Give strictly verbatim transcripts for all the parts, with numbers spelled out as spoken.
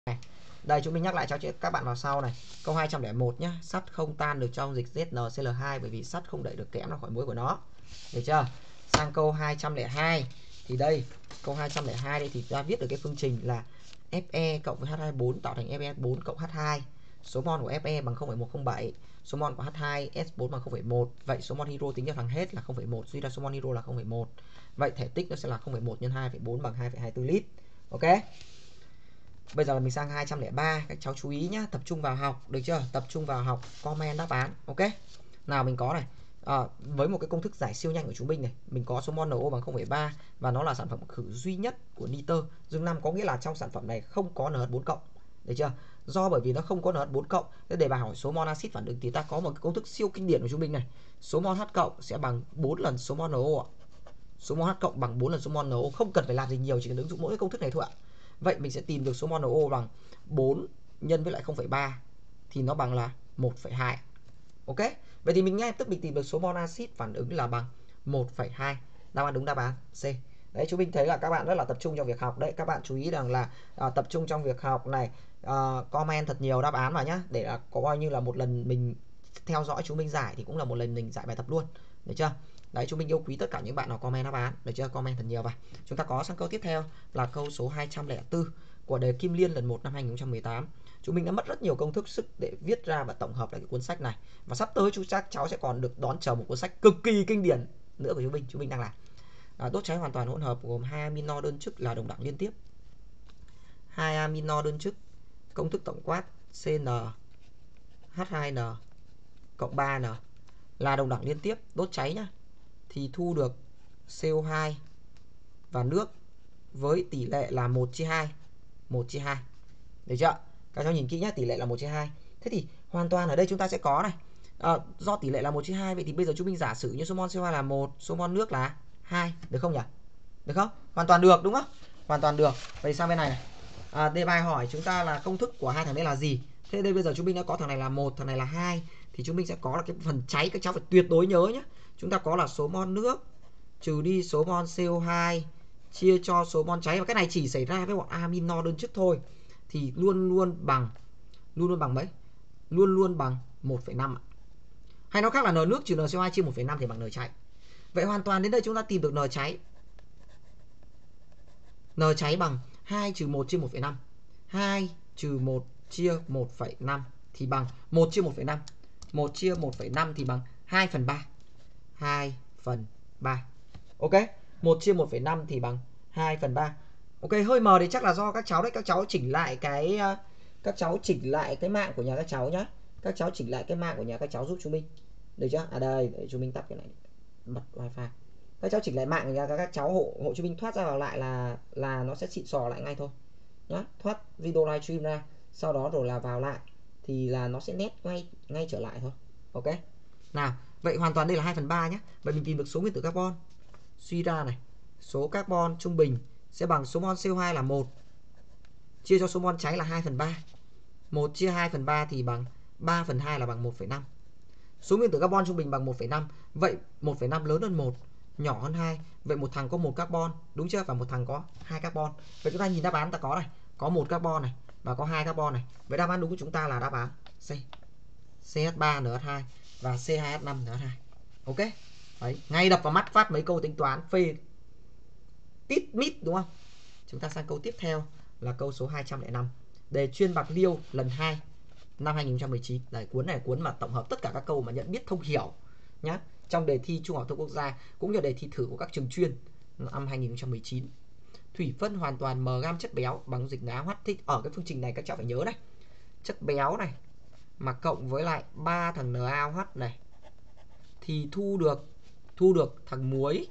Đây chúng mình nhắc lại cho các bạn vào sau này. Câu hai trăm lẻ một nhá, sắt không tan được trong dịch Z N C L hai bởi vì sắt không đẩy được kẽm ra khỏi muối của nó. Được chưa? Sang câu hai trăm lẻ hai thì đây, câu hai trăm lẻ hai đây thì ta viết được cái phương trình là Fe cộng với H hai bốn tạo thành Fe bốn cộng H hai. Số mol của Fe bằng không phẩy một không bảy, số mol của H hai S bốn bằng không phẩy một. Vậy số mol hydro tính cho thằng hết là không phẩy một, suy ra số mol hydro là không phẩy một. Vậy thể tích nó sẽ là không phẩy một nhân hai phẩy bốn bằng hai phẩy hai mươi tư lít. Ok? Bây giờ là mình sang hai trăm lẻ ba, các cháu chú ý nhá, tập trung vào học, được chưa? Tập trung vào học, comment đáp án, ok? Nào mình có này, à, với một cái công thức giải siêu nhanh của chúng mình này, mình có số mol NO bằng không phẩy ba và nó là sản phẩm khử duy nhất của nitơ dương năm, có nghĩa là trong sản phẩm này không có N H bốn cộng, được chưa? Do bởi vì nó không có N H bốn cộng, nên để bài hỏi số mol axit phản ứng thì ta có một cái công thức siêu kinh điển của chúng mình này, số mol H cộng sẽ bằng bốn lần số mol NO ạ. Số mol H cộng bằng bốn lần số mol NO, không cần phải làm gì nhiều, chỉ cần ứng dụng mỗi cái công thức này thôi ạ. Vậy mình sẽ tìm được số mol NO bằng bốn nhân với lại không phẩy ba thì nó bằng là một phẩy hai. Ok. Vậy thì mình ngay lập tức mình tìm được số mol axit phản ứng là bằng một phẩy hai. Đáp án đúng đáp án C. Đấy, chúng mình thấy là các bạn rất là tập trung trong việc học đấy. Các bạn chú ý rằng là à, tập trung trong việc học này, à, comment thật nhiều đáp án vào nhá, để là có coi như là một lần mình theo dõi chúng mình giải thì cũng là một lần mình giải bài tập luôn. Được chưa? Đấy, chúng mình yêu quý tất cả những bạn nào comment đáp án, được chưa? Comment thật nhiều vào. Chúng ta có sang câu tiếp theo là câu số hai trăm lẻ bốn của đề Kim Liên lần một năm hai nghìn không trăm mười tám. Chúng mình đã mất rất nhiều công thức sức để viết ra và tổng hợp lại cái cuốn sách này. Và sắp tới chú chắc cháu sẽ còn được đón chờ một cuốn sách cực kỳ kinh điển nữa của chúng mình. Chúng mình đang làm à, đốt cháy hoàn toàn hỗn hợp gồm hai amino đơn chức là đồng đẳng liên tiếp, hai amino đơn chức, công thức tổng quát C N H hai N cộng ba N là đồng đẳng liên tiếp, đốt cháy nhá, thì thu được C O hai và nước với tỷ lệ là một chia hai, một chia hai. Được chưa? Các cháu nhìn kỹ nhé, tỷ lệ là một chia hai. Thế thì hoàn toàn ở đây chúng ta sẽ có này, à, do tỷ lệ là một chia hai, vậy thì bây giờ chúng mình giả sử như số mol C O hai là một, số mol nước là hai, được không nhỉ? Được không? Hoàn toàn được đúng không? Hoàn toàn được. Vậy sang bên này này. À, đề bài hỏi chúng ta là công thức của hai thằng đấy là gì? Thế đây bây giờ chúng mình đã có thằng này là một, thằng này là hai, thì chúng mình sẽ có là cái phần cháy, các cháu phải tuyệt đối nhớ nhé. Chúng ta có là số mol nước trừ đi số mol C O hai chia cho số mol cháy, và cái này chỉ xảy ra với bọn amino đơn chức thôi, thì luôn luôn bằng luôn luôn bằng mấy? Luôn luôn bằng một phẩy năm ạ. Hay nói khác là N nước trừ N C O hai chia một phẩy năm thì bằng N cháy. Vậy hoàn toàn đến đây chúng ta tìm được N cháy. N cháy bằng hai trừ một chia một phẩy năm. hai trừ một chia một phẩy năm thì bằng một chia một phẩy năm. một chia một phẩy năm thì bằng hai phần ba. hai phần ba. Ok, một chia một phẩy năm thì bằng hai phần ba. Ok, hơi mờ thì chắc là do các cháu đấy, các cháu chỉnh lại cái các cháu chỉnh lại cái mạng của nhà các cháu nhá. Các cháu chỉnh lại cái mạng của nhà các cháu giúp chúng mình. Được chưa? À đây, để chúng mình tắt cái này. Bật wifi. Các cháu chỉnh lại mạng của nhà các cháu, hộ hộ chúng mình thoát ra vào lại là là nó sẽ xịn sò lại ngay thôi. Nhá, thoát video livestream ra, sau đó rồi là vào lại thì là nó sẽ nét ngay ngay trở lại thôi. Ok. Nào, vậy hoàn toàn đây là hai phần ba nhé. Vậy mình tìm được số nguyên tử carbon. Suy ra này, số carbon trung bình sẽ bằng số mol C O hai là một chia cho số mol cháy là hai phần ba. một chia hai phần ba thì bằng ba phần hai là bằng một phẩy năm. Số nguyên tử carbon trung bình bằng một phẩy năm. Vậy một phẩy năm lớn hơn một, nhỏ hơn hai. Vậy một thằng có một carbon, đúng chưa? Và một thằng có hai carbon. Vậy chúng ta nhìn đáp án ta có này, có một carbon này và có hai carbon này. Vậy đáp án đúng của chúng ta là đáp án C. C H ba N H hai và C hai H năm N H hai. Ok. Đấy, ngay đập vào mắt phát mấy câu tính toán phê tít mít đúng không? Chúng ta sang câu tiếp theo là câu số hai trăm lẻ năm. Đề chuyên Bạc Liêu lần hai năm hai nghìn không trăm mười chín. Đấy, cuốn này là cuốn mà tổng hợp tất cả các câu mà nhận biết thông hiểu nhá, trong đề thi Trung học thông quốc gia cũng như đề thi thử của các trường chuyên năm hai nghìn không trăm mười chín. Thủy phân hoàn toàn m gam chất béo bằng dịch đá hoạt thích. Ở cái phương trình này các cháu phải nhớ này, chất béo này mà cộng với lại ba thằng NaOH này thì thu được thu được thằng muối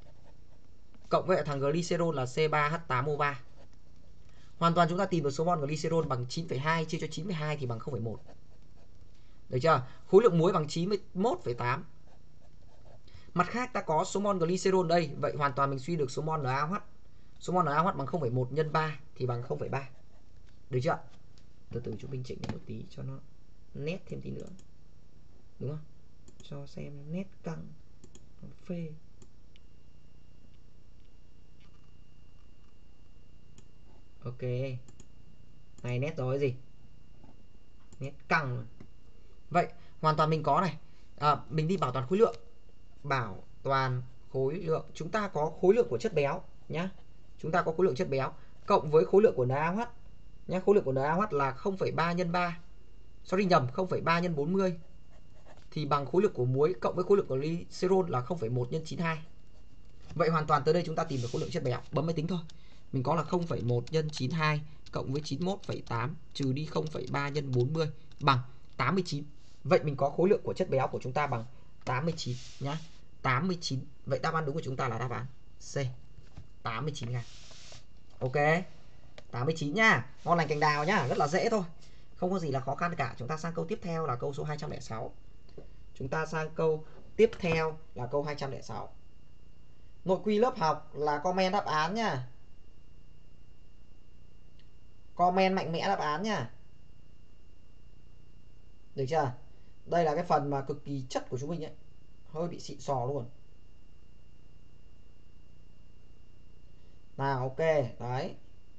cộng với lại thằng glycerol là C ba H tám O ba. Hoàn toàn chúng ta tìm được số mol glycerol bằng chín phẩy hai chia cho chín phẩy hai thì bằng không phẩy một. Được chưa? Khối lượng muối bằng chín mươi mốt phẩy tám. Mặt khác ta có số mol glycerol đây, vậy hoàn toàn mình suy được số mol NaOH. Số mol NaOH bằng không phẩy một nhân ba thì bằng không phẩy ba. Được chưa? Từ từ chúng mình chỉnh một tí cho nó nét thêm tí nữa. Đúng không? Cho xem nét căng phê. Ok. Này nét rồi gì? Nét căng. Vậy hoàn toàn mình có này. À, mình đi bảo toàn khối lượng. Bảo toàn khối lượng. Chúng ta có khối lượng của chất béo nhá. Chúng ta có khối lượng chất béo cộng với khối lượng của NaOH nhá. Khối lượng của NaOH là không phẩy ba nhân ba. Sorry nhầm, không phẩy ba nhân bốn mươi thì bằng khối lượng của muối cộng với khối lượng của glycerol là không phẩy một nhân chín mươi hai. Vậy hoàn toàn tới đây chúng ta tìm được khối lượng chất béo, bấm máy tính thôi. Mình có là không phẩy một nhân chín mươi hai cộng với chín mươi mốt phẩy tám trừ đi không phẩy ba nhân bốn mươi bằng tám mươi chín. Vậy mình có khối lượng của chất béo của chúng ta bằng tám mươi chín nhá. tám mươi chín. Vậy đáp án đúng của chúng ta là đáp án C, tám mươi chín gram. Ok, tám mươi chín nha. Ngon lành cành đào nhá, rất là dễ thôi. Không có gì là khó khăn cả. Chúng ta sang câu tiếp theo là câu số hai trăm lẻ sáu. Chúng ta sang câu tiếp theo là câu hai trăm lẻ sáu. Nội quy lớp học là comment đáp án nha. Comment mạnh mẽ đáp án nha. Được chưa? Đây là cái phần mà cực kỳ chất của chúng mình ấy. Hơi bị xịn sò luôn. Nào ok, đấy.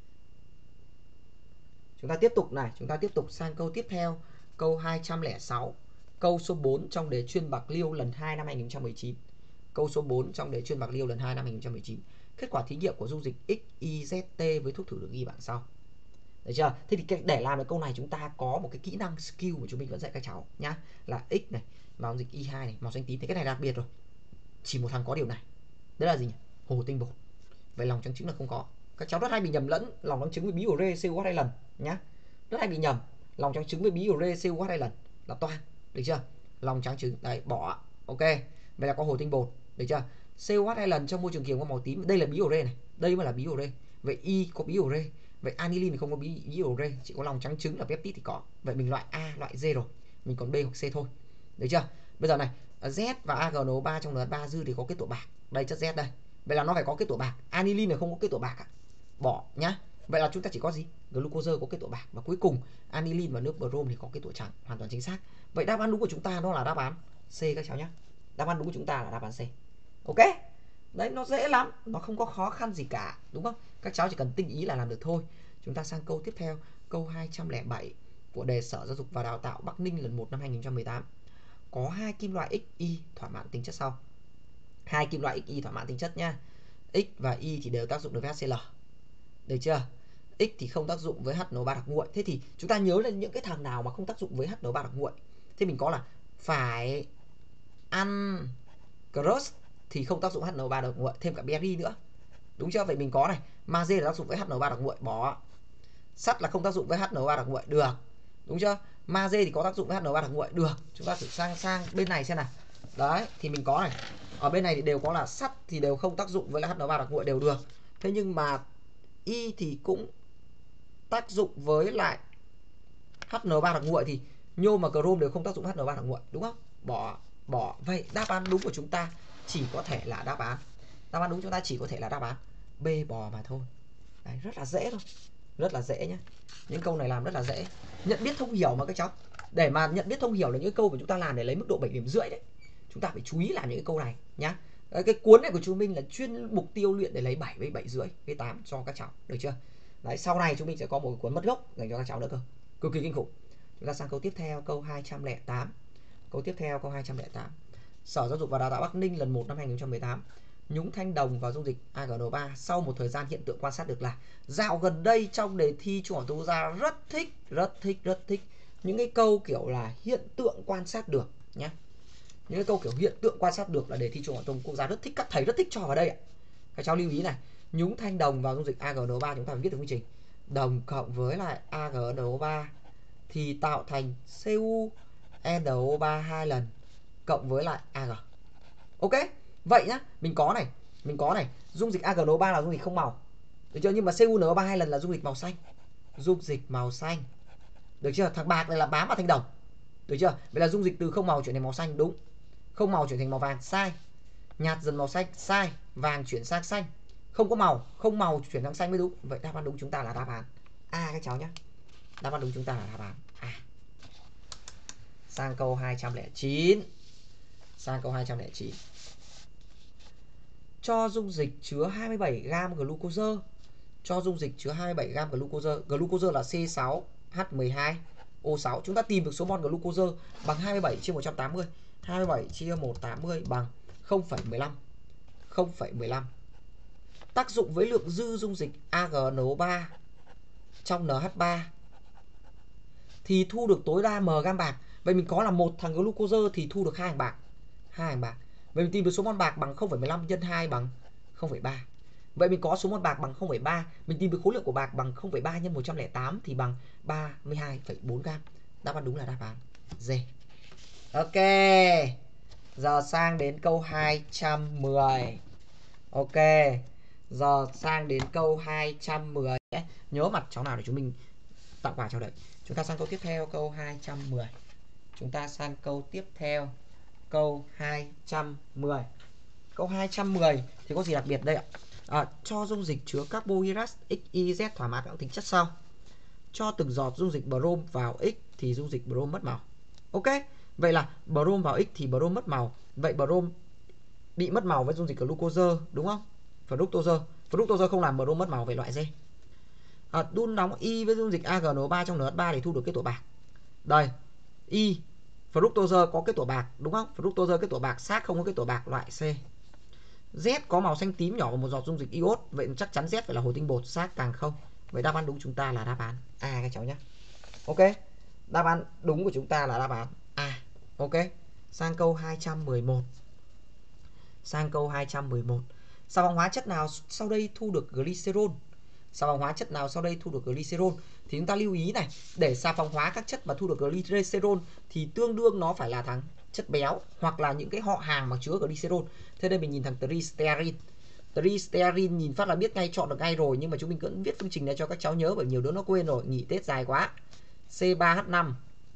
Chúng ta tiếp tục này, chúng ta tiếp tục sang câu tiếp theo, câu hai trăm lẻ sáu. Câu số bốn trong đề chuyên Bạc Liêu lần hai năm hai nghìn không trăm mười chín. Câu số bốn trong đề chuyên Bạc Liêu lần hai năm hai nghìn không trăm mười chín. Kết quả thí nghiệm của dung dịch ích i zét tê với thuốc thử được ghi bảng sau. Được chưa? Thế thì để làm được câu này chúng ta có một cái kỹ năng skill mà chúng mình vẫn dạy các cháu nhá, là x này, màu dịch i hai này, màu xanh tím. Thì cái này đặc biệt rồi. Chỉ một thằng có điều này. Đấy là gì nhỉ? Hồ tinh bột. Vậy lòng trắng trứng là không có. Các cháu rất hay bị nhầm lẫn lòng trắng trứng với bí ure xê u hát hai lần nhá. Rất hay bị nhầm lòng trắng trứng với bí ure xê u hát hai lần là toan. Được chưa? Lòng trắng trứng đấy bỏ. Ok. Vậy là có hồ tinh bột. Được chưa? xê u hát hai lần trong môi trường kiềm có màu tím. Đây là bí ure này. Đây mới là bí ure. Vậy y có bí ure. Vậy aniline thì không có bí, bí ure, chỉ có lòng trắng trứng là peptide thì có. Vậy mình loại A, loại D rồi. Mình còn B hoặc C thôi. Được chưa? Bây giờ này, Z và a giê en o ba trong en hát ba dư thì có kết tủa bạc. Đây chất Z đây. Vậy là nó phải có kết tủa bạc. Aniline là không có kết tủa bạc à? Bỏ nhá. Vậy là chúng ta chỉ có gì? Glucose có kết tủa bạc, và cuối cùng aniline và nước brom thì có kết tủa trắng. Hoàn toàn chính xác. Vậy đáp án đúng của chúng ta đó là đáp án C các cháu nhé. Đáp án đúng của chúng ta là đáp án C. Ok. Đấy, nó dễ lắm, nó không có khó khăn gì cả, đúng không? Các cháu chỉ cần tinh ý là làm được thôi. Chúng ta sang câu tiếp theo, câu hai trăm lẻ bảy của đề Sở Giáo dục và Đào tạo Bắc Ninh lần một năm hai nghìn không trăm mười tám. Có hai kim loại ích i thỏa mãn tính chất sau. Hai kim loại ích i thỏa mãn tính chất nhá. X và Y thì đều tác dụng được với hát xê lờ. Được chưa? X thì không tác dụng với hát en o ba đặc nguội. Thế thì chúng ta nhớ là những cái thằng nào mà không tác dụng với hát en o ba đặc nguội. Thế mình có là phải ăn crush thì không tác dụng hát en o ba đặc nguội, thêm cả berry nữa. Đúng chưa? Vậy mình có này, magie là tác dụng với hát en o ba đặc nguội, bỏ. Sắt là không tác dụng với hát en o ba đặc nguội, được. Đúng chưa? Magie thì có tác dụng với hát en o ba đặc nguội, được. Chúng ta thử sang sang bên này xem nào. Đấy, thì mình có này. Ở bên này thì đều có là sắt thì đều không tác dụng với hát en o ba đặc nguội, đều được. Thế nhưng mà Y thì cũng tác dụng với lại hát en o ba đặc nguội, thì nhôm và chrome đều không tác dụng hát en o ba đặc nguội, đúng không? Bỏ, bỏ. Vậy đáp án đúng của chúng ta chỉ có thể là đáp án. Đáp án đúng chúng ta chỉ có thể là đáp án B, bò mà thôi. Đấy, rất là dễ thôi. Rất là dễ nhé. Những câu này làm rất là dễ. Nhận biết thông hiểu mà các cháu. Để mà nhận biết thông hiểu là những câu mà chúng ta làm để lấy mức độ bảy điểm rưỡi đấy. Chúng ta phải chú ý làm những cái câu này nhá. Cái cuốn này của chúng mình là chuyên mục tiêu luyện để lấy bảy với bảy rưỡi với tám cho các cháu, được chưa? Đấy, sau này chúng mình sẽ có một cuốn mất gốc dành cho các cháu nữa cơ. Cực kỳ kinh khủng. Chúng ta sang câu tiếp theo, câu hai trăm lẻ tám. Câu tiếp theo câu hai trăm lẻ tám. Sở Giáo dục và Đào tạo Bắc Ninh lần một năm hai nghìn không trăm mười tám. Nhúng thanh đồng vào dung dịch a giê en o ba sau một thời gian hiện tượng quan sát được là. Dạo gần đây trong đề thi Trung học Tú Gia rất thích, rất thích, rất thích những cái câu kiểu là hiện tượng quan sát được nhé. Những cái câu kiểu hiện tượng quan sát được là đề thi Trung học Quốc gia rất thích, các thầy rất thích cho vào đây ạ. Các cháu lưu ý này, nhúng thanh đồng vào dung dịch a giê en o ba chúng ta phải viết được quy trình. Đồng cộng với lại a giê en o ba thì tạo thành xê u en o ba hai lần cộng với lại a giê. Ok, vậy nhá, mình có này, mình có này, dung dịch a giê en o ba là dung dịch không màu. Được chưa? Nhưng mà xê u en o ba hai lần là dung dịch màu xanh. Dung dịch màu xanh. Được chưa? Thằng bạc này là bám vào thanh đồng. Được chưa? Vậy là dung dịch từ không màu chuyển thành màu xanh, đúng. Không màu chuyển thành màu vàng, sai. Nhạt dần màu xanh, sai. Vàng chuyển sang xanh. Không có màu, không màu chuyển sang xanh mới đúng. Vậy đáp án đúng chúng ta là đáp án A các cháu nhé. Đáp án đúng chúng ta là đáp án A. Sang câu hai trăm lẻ chín. Sang câu hai trăm lẻ chín. Cho dung dịch chứa hai mươi bảy gam glucose cho dung dịch chứa hai mươi bảy gam glucose. Glucose là C sáu H mười hai O sáu. Chúng ta tìm được số mol glucose bằng hai mươi bảy chia một trăm tám mươi. hai mươi bảy chia một trăm tám mươi bằng không phẩy mười lăm. không phẩy mười lăm. Tác dụng với lượng dư dung dịch A G N O ba trong N H ba thì thu được tối đa m gam bạc. Vậy mình có là một thằng glucose thì thu được hai hàng bạc. Hai hàng bạc. Vậy mình tìm được số mol bạc bằng không phẩy mười lăm nhân hai bằng không phẩy ba. Vậy mình có số mol bạc bằng không phẩy ba, mình tìm được khối lượng của bạc bằng không phẩy ba nhân một trăm lẻ tám thì bằng ba mươi hai phẩy bốn gam. Đáp án đúng là đáp án D. Ok. Giờ sang đến câu hai trăm mười. Ok. Giờ sang đến câu hai trăm mười. Nhớ mặt cháu nào để chúng mình tặng quà cháu đấy. Chúng ta sang câu tiếp theo, câu hai trăm mười. Chúng ta sang câu tiếp theo, câu hai trăm mười. Câu hai trăm mười thì có gì đặc biệt đây ạ? À, cho dung dịch chứa carbohydrate X, Y, Z thỏa mãn các tính chất sau. Cho từng giọt dung dịch brom vào X thì dung dịch brom mất màu. Ok. Vậy là brom vào X thì brom mất màu. Vậy brom bị mất màu với dung dịch glucose đúng không? Fructose. Fructose không làm brom mất màu, về loại D. À, đun nóng Y với dung dịch A G N O ba trong N H ba để thu được kết tủa bạc. Đây, Y fructose có kết tủa bạc đúng không? Fructose kết tủa bạc, xác không có kết tủa bạc, loại C. Z có màu xanh tím nhỏ vào một giọt dung dịch iốt, vậy chắc chắn Z phải là hồi tinh bột, xác càng không. Vậy đáp án đúng chúng ta là đáp án A các cháu nhé. Ok. Đáp án đúng của chúng ta là đáp án A. Ok. Sang câu hai trăm mười một. Sang câu hai trăm mười một. Xà phòng hóa chất nào sau đây thu được glycerol? Xà phòng hóa chất nào sau đây thu được glycerol? Thì chúng ta lưu ý này, để xà phòng hóa các chất mà thu được glycerol thì tương đương nó phải là thằng chất béo hoặc là những cái họ hàng mà chứa glycerol. Thế đây mình nhìn thằng tristearin. Tristearin nhìn phát là biết ngay, chọn được ngay rồi, nhưng mà chúng mình vẫn viết phương trình này cho các cháu nhớ bởi nhiều đứa nó quên rồi, nghỉ Tết dài quá. C ba H năm.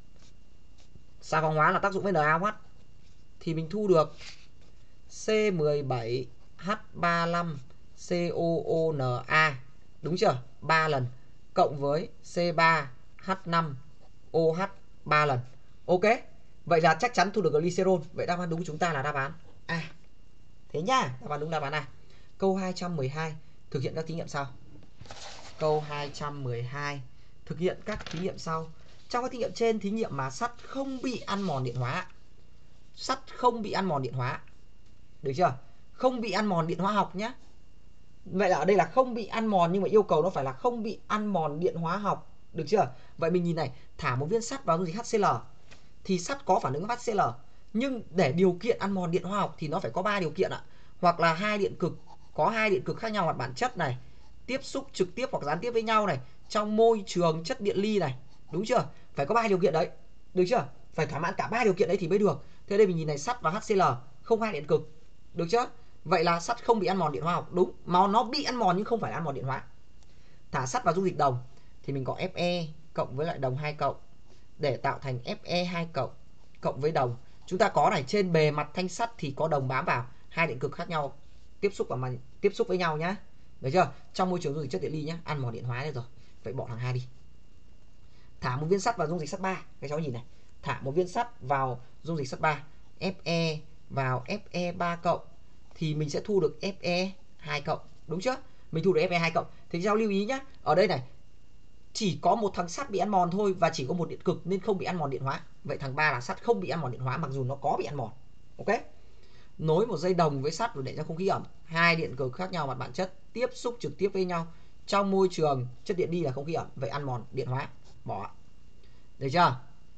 Xà phòng hóa là tác dụng với NaOH thì mình thu được C mười bảy H ba mươi lăm C O O N A. Đúng chưa? ba lần cộng với C ba H năm O H ba lần. Ok. Vậy là chắc chắn thu được glycerol. Vậy đáp án đúng của chúng ta là đáp án A. Thế nhá, đáp án đúng là đáp án A. Câu hai trăm mười hai, thực hiện các thí nghiệm sau. Câu hai trăm mười hai, thực hiện các thí nghiệm sau. Trong các thí nghiệm trên, thí nghiệm mà sắt không bị ăn mòn điện hóa. Sắt không bị ăn mòn điện hóa. Được chưa? Không bị ăn mòn điện hóa học nhá. Vậy là ở đây là không bị ăn mòn, nhưng mà yêu cầu nó phải là không bị ăn mòn điện hóa học. Được chưa? Vậy mình nhìn này, thả một viên sắt vào dung dịch HCl thì sắt có phản ứng với HCl. Nhưng để điều kiện ăn mòn điện hóa học thì nó phải có ba điều kiện ạ. Hoặc là hai điện cực, có hai điện cực khác nhau mặt bản chất này, tiếp xúc trực tiếp hoặc gián tiếp với nhau này, trong môi trường chất điện ly này. Đúng chưa? Phải có ba điều kiện đấy. Được chưa? Phải thỏa mãn cả ba điều kiện đấy thì mới được. Thế đây mình nhìn này, sắt và HCl không hai điện cực. Được chưa? Vậy là sắt không bị ăn mòn điện hóa học. Đúng, mà nó bị ăn mòn nhưng không phải là ăn mòn điện hóa. Thả sắt vào dung dịch đồng thì mình có Fe cộng với lại đồng hai cộng để tạo thành Fe hai cộng cộng với đồng. Chúng ta có này, trên bề mặt thanh sắt thì có đồng bám vào, hai điện cực khác nhau tiếp xúc vào mà tiếp xúc với nhau nhá. Được chưa? Trong môi trường dung dịch chất điện ly nhá, ăn mòn điện hóa rồi. Vậy bỏ thằng hai đi. Thả một viên sắt vào dung dịch sắt ba, các cháu nhìn này. Thả một viên sắt vào dung dịch sắt ba, Fe vào Fe ba cộng thì mình sẽ thu được Fe hai cộng, đúng chưa? Mình thu được Fe hai cộng. Thì cháu lưu ý nhá, ở đây này chỉ có một thằng sắt bị ăn mòn thôi và chỉ có một điện cực nên không bị ăn mòn điện hóa. Vậy thằng ba là sắt không bị ăn mòn điện hóa mặc dù nó có bị ăn mòn. Ok. Nối một dây đồng với sắt và để ra không khí ẩm, hai điện cực khác nhau mặt bản chất tiếp xúc trực tiếp với nhau trong môi trường chất điện ly là không khí ẩm, vậy ăn mòn điện hóa, bỏ. Được chưa?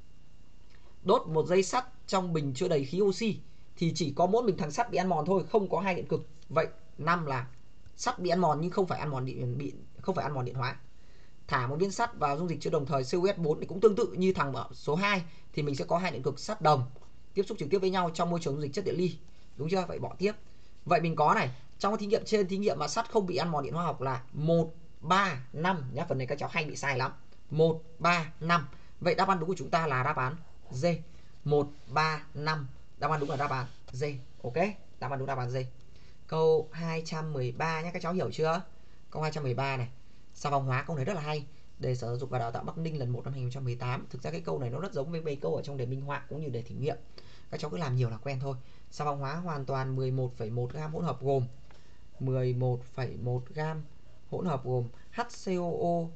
Đốt một dây sắt trong bình chứa đầy khí oxy thì chỉ có mỗi mình thằng sắt bị ăn mòn thôi, không có hai điện cực. Vậy năm là sắt bị ăn mòn nhưng không phải ăn mòn điện bị không phải ăn mòn điện hóa. Thả một viên sắt vào dung dịch chứa đồng thời C O S bốn thì cũng tương tự như thằng ở số hai thì mình sẽ có hai điện cực sắt đồng tiếp xúc trực tiếp với nhau trong môi trường dung dịch chất điện ly. Đúng chưa? Vậy bỏ tiếp. Vậy mình có này, trong cái thí nghiệm trên, thí nghiệm mà sắt không bị ăn mòn điện hóa học là một, ba, năm nhá. Phần này các cháu hay bị sai lắm. một, ba, năm. Vậy đáp án đúng của chúng ta là đáp án D. một, ba, năm. Đáp án đúng là đáp án D. Ok. Đáp án đúng đáp án D. Câu hai trăm mười ba nhé, các cháu hiểu chưa? Câu hai trăm mười ba này. Xà phòng hóa, câu này rất là hay. Đề Sở Giáo dục và Đào tạo Bắc Ninh lần một năm hai nghìn không trăm mười tám. Thực ra cái câu này nó rất giống với mấy câu ở trong đề minh họa cũng như đề thí nghiệm. Các cháu cứ làm nhiều là quen thôi. Xà phòng hóa hoàn toàn mười một phẩy một gam hỗn hợp gồm mười một phẩy một gam hỗn hợp gồm HCOO,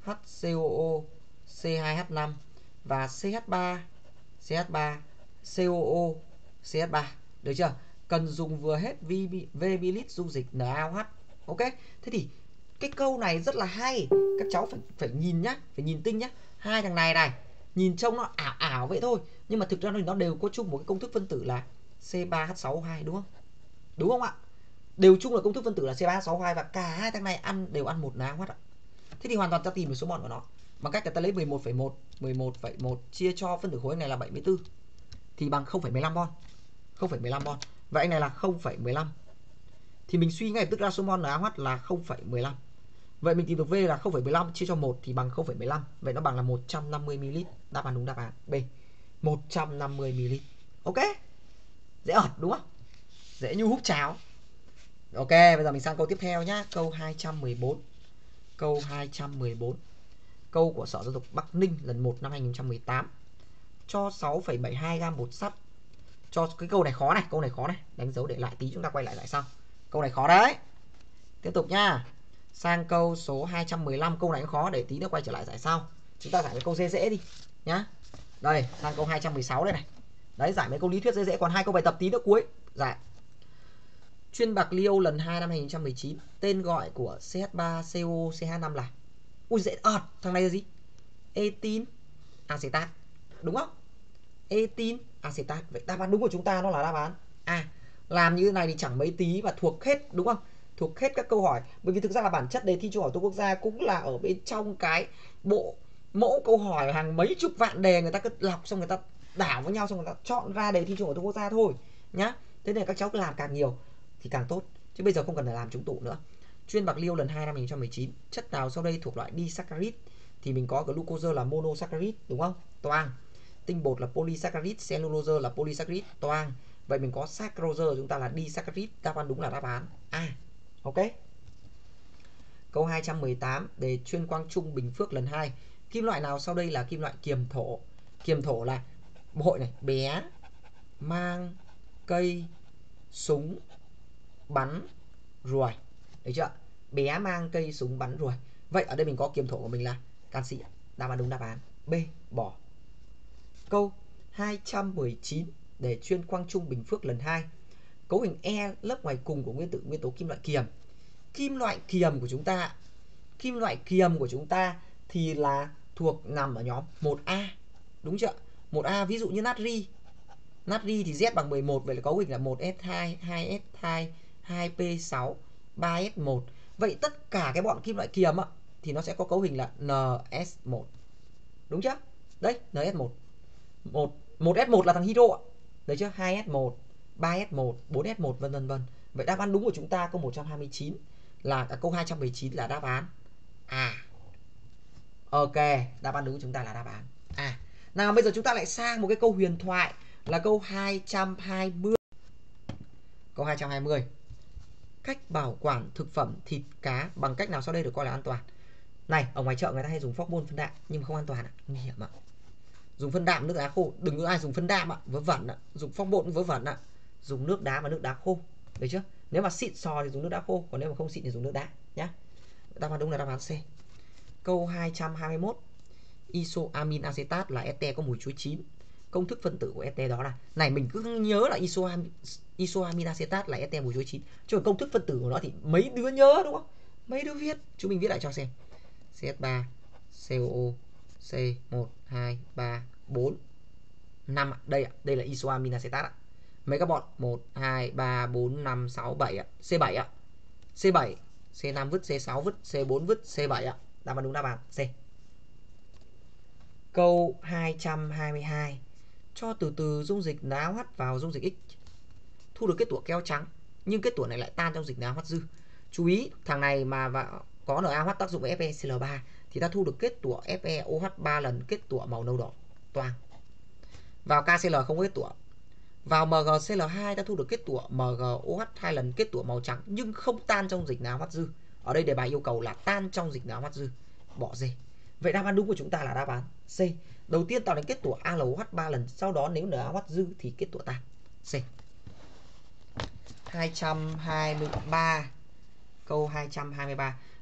HCOO, C hai H năm và CH ba, CH ba, COO, CH ba. Được chưa? Cần dùng vừa hết vê bê lít dung dịch NaOH. Ok. Thế thì cái câu này rất là hay. Các cháu phải phải nhìn nhá, phải nhìn tinh nhá. Hai thằng này này, nhìn trông nó ảo ảo vậy thôi, nhưng mà thực ra nó đều có chung một cái công thức phân tử là C ba H sáu O hai, đúng không? Đúng không ạ? Đều chung là công thức phân tử là C ba H sáu O hai và cả hai thằng này ăn đều ăn một NaOH ạ. Thế thì hoàn toàn ta tìm được số mol của nó bằng cách là ta lấy mười một phẩy một, mười một phẩy một chia cho phân tử khối này là bảy mươi tư thì bằng không phẩy mười lăm mol. không phẩy mười lăm mol. Và anh này là không phẩy mười lăm. Thì mình suy ngay tức ra số mol NaOH là không phẩy mười lăm. Vậy mình tìm được V là không phẩy mười lăm chia cho một thì bằng không phẩy mười lăm. Vậy nó bằng là một trăm năm mươi mi li lít. Đáp án đúng đáp án B. một trăm năm mươi mi li lít. Ok. Dễ ợt đúng không? Dễ như hút cháo. Ok, bây giờ mình sang câu tiếp theo nhá. Câu hai trăm mười bốn. Câu hai trăm mười bốn. Câu của Sở Giáo dục Bắc Ninh lần một năm hai nghìn không trăm mười tám. Cho sáu phẩy bảy mươi hai gam bột sắt. Cho cái câu này khó này, câu này khó này. Đánh dấu để lại tí chúng ta quay lại lại sau. Câu này khó đấy. Tiếp tục nha. Sang câu số hai trăm mười lăm, câu này cũng khó, để tí nữa quay trở lại giải sau. Chúng ta giải cái câu dễ dễ đi nhá. Đây, sang câu hai trăm mười sáu đây này. Đấy, giải mấy câu lý thuyết dễ dễ, còn hai câu bài tập tí nữa cuối giải. Chuyên bạc liêu lần hai năm hai nghìn không trăm mười chín, tên gọi của C H ba C O C H năm là. Ui dễ ợt, thằng này là gì? Etin acetat, đúng không? Etin acetat. Vậy đáp án đúng của chúng ta nó là đáp án A. Làm như thế này thì chẳng mấy tí và thuộc hết, đúng không? Thuộc hết các câu hỏi. Bởi vì thực ra là bản chất đề thi Trung học phổ thông quốc gia cũng là ở bên trong cái bộ mẫu câu hỏi hàng mấy chục vạn đề, người ta cứ lọc xong người ta đảo với nhau xong người ta chọn ra đề thi Trung học phổ thông quốc gia thôi nhá. Thế nên các cháu cứ làm càng nhiều thì càng tốt, chứ bây giờ không cần phải làm trúng tủ nữa. Chuyên bạc liêu lần hai năm hai nghìn không trăm mười chín, chất nào sau đây thuộc loại disaccharide? Thì mình có glucose là monosaccharide, đúng không? Toang. Tinh bột là polysaccharide, cellulose là polysaccharide, toang. Vậy mình có saccharose chúng ta là disaccharide, đáp án đúng là đáp án A. Ok. Câu hai trăm mười tám, đề chuyên Quang Trung Bình Phước lần hai. Kim loại nào sau đây là kim loại kiềm thổ? Kiềm thổ là hội này, bé, mang, cây, súng, bắn, ruồi. Được chưa? Bé, mang, cây, súng, bắn, ruồi. Vậy ở đây mình có kiềm thổ của mình là canxi. Đáp án đúng đáp án B, bỏ. Câu hai trăm mười chín, đề chuyên Quang Trung Bình Phước lần hai. Cấu hình E lớp ngoài cùng của nguyên tử nguyên tố kim loại kiềm. Kim loại kiềm của chúng ta, kim loại kiềm của chúng ta thì là thuộc nằm ở nhóm một A. Đúng chưa? một A, ví dụ như natri. Natri thì Z bằng mười một, vậy là cấu hình là một S hai, hai S hai, hai P sáu, ba S một. Vậy tất cả cái bọn kim loại kiềm á thì nó sẽ có cấu hình là N S một. Đúng chưa? Đấy, N S một. một, một S một là thằng hydro ạ. Được chưa? hai S một, ba S một, bốn S một vân vân vân. Vậy đáp án đúng của chúng ta câu một trăm hai mươi chín là à, câu hai trăm mười chín là đáp án A. Ok, đáp án đúng của chúng ta là đáp án A. Nào bây giờ chúng ta lại sang một cái câu huyền thoại là câu hai trăm hai mươi. Câu hai trăm hai mươi. Cách bảo quản thực phẩm thịt cá bằng cách nào sau đây được coi là an toàn? Này, ở ngoài chợ người ta hay dùng phóc môn phân đạm nhưng mà không an toàn ạ, nguy hiểm ạ. Dùng phân đạm nước đá khô, đừng có ai dùng phân đạm ạ, vớ vẩn ạ. Dùng phóc môn vớ vẩn ạ. Dùng nước đá và nước đá khô, được chưa? Nếu mà xịn sò thì dùng nước đá khô, còn nếu mà không xịn thì dùng nước đá nhá. Đáp án đúng là đáp án C. Câu hai trăm hai mươi mốt. Isoamin acetat là este có mùi chuối chín. Công thức phân tử của este đó là, này mình cứ nhớ là isoamin, isoamin acetat là este mùi chuối chín, chứ còn công thức phân tử của nó thì mấy đứa nhớ đúng không? Mấy đứa viết, chúng mình viết lại cho xem. C H ba, COO, C một, hai, ba, bốn, năm. Đây ạ, đây là isoamin acetat ạ. Mấy các bọn một, hai, ba, bốn, năm, sáu, bảy ạ. C bảy ạ. C bảy, C năm vứt, C sáu vứt, C bốn vứt, C bảy ạ. Đáp án đúng đáp án C. Câu hai trăm hai mươi hai. Cho từ từ dung dịch NaOH vào dung dịch X, thu được kết tủa keo trắng, nhưng kết tủa này lại tan trong dịch NaOH dư. Chú ý, thằng này mà vào có NaOH tác dụng với FeCl ba thì ta thu được kết tủa FeOH ba lần kết tủa màu nâu đỏ toang. Vào KCl không có kết tủa. Vào MgCl hai ta thu được kết tủa MgOH hai lần kết tủa màu trắng nhưng không tan trong dịch NaOH dư. Ở đây đề bài yêu cầu là tan trong dịch NaOH dư. Bỏ D. Vậy đáp án đúng của chúng ta là đáp án C. Đầu tiên tạo thành kết tủa AlOH ba lần, sau đó nếu NaOH dư thì kết tủa tan. C. hai trăm hai mươi ba. Câu hai trăm hai mươi ba.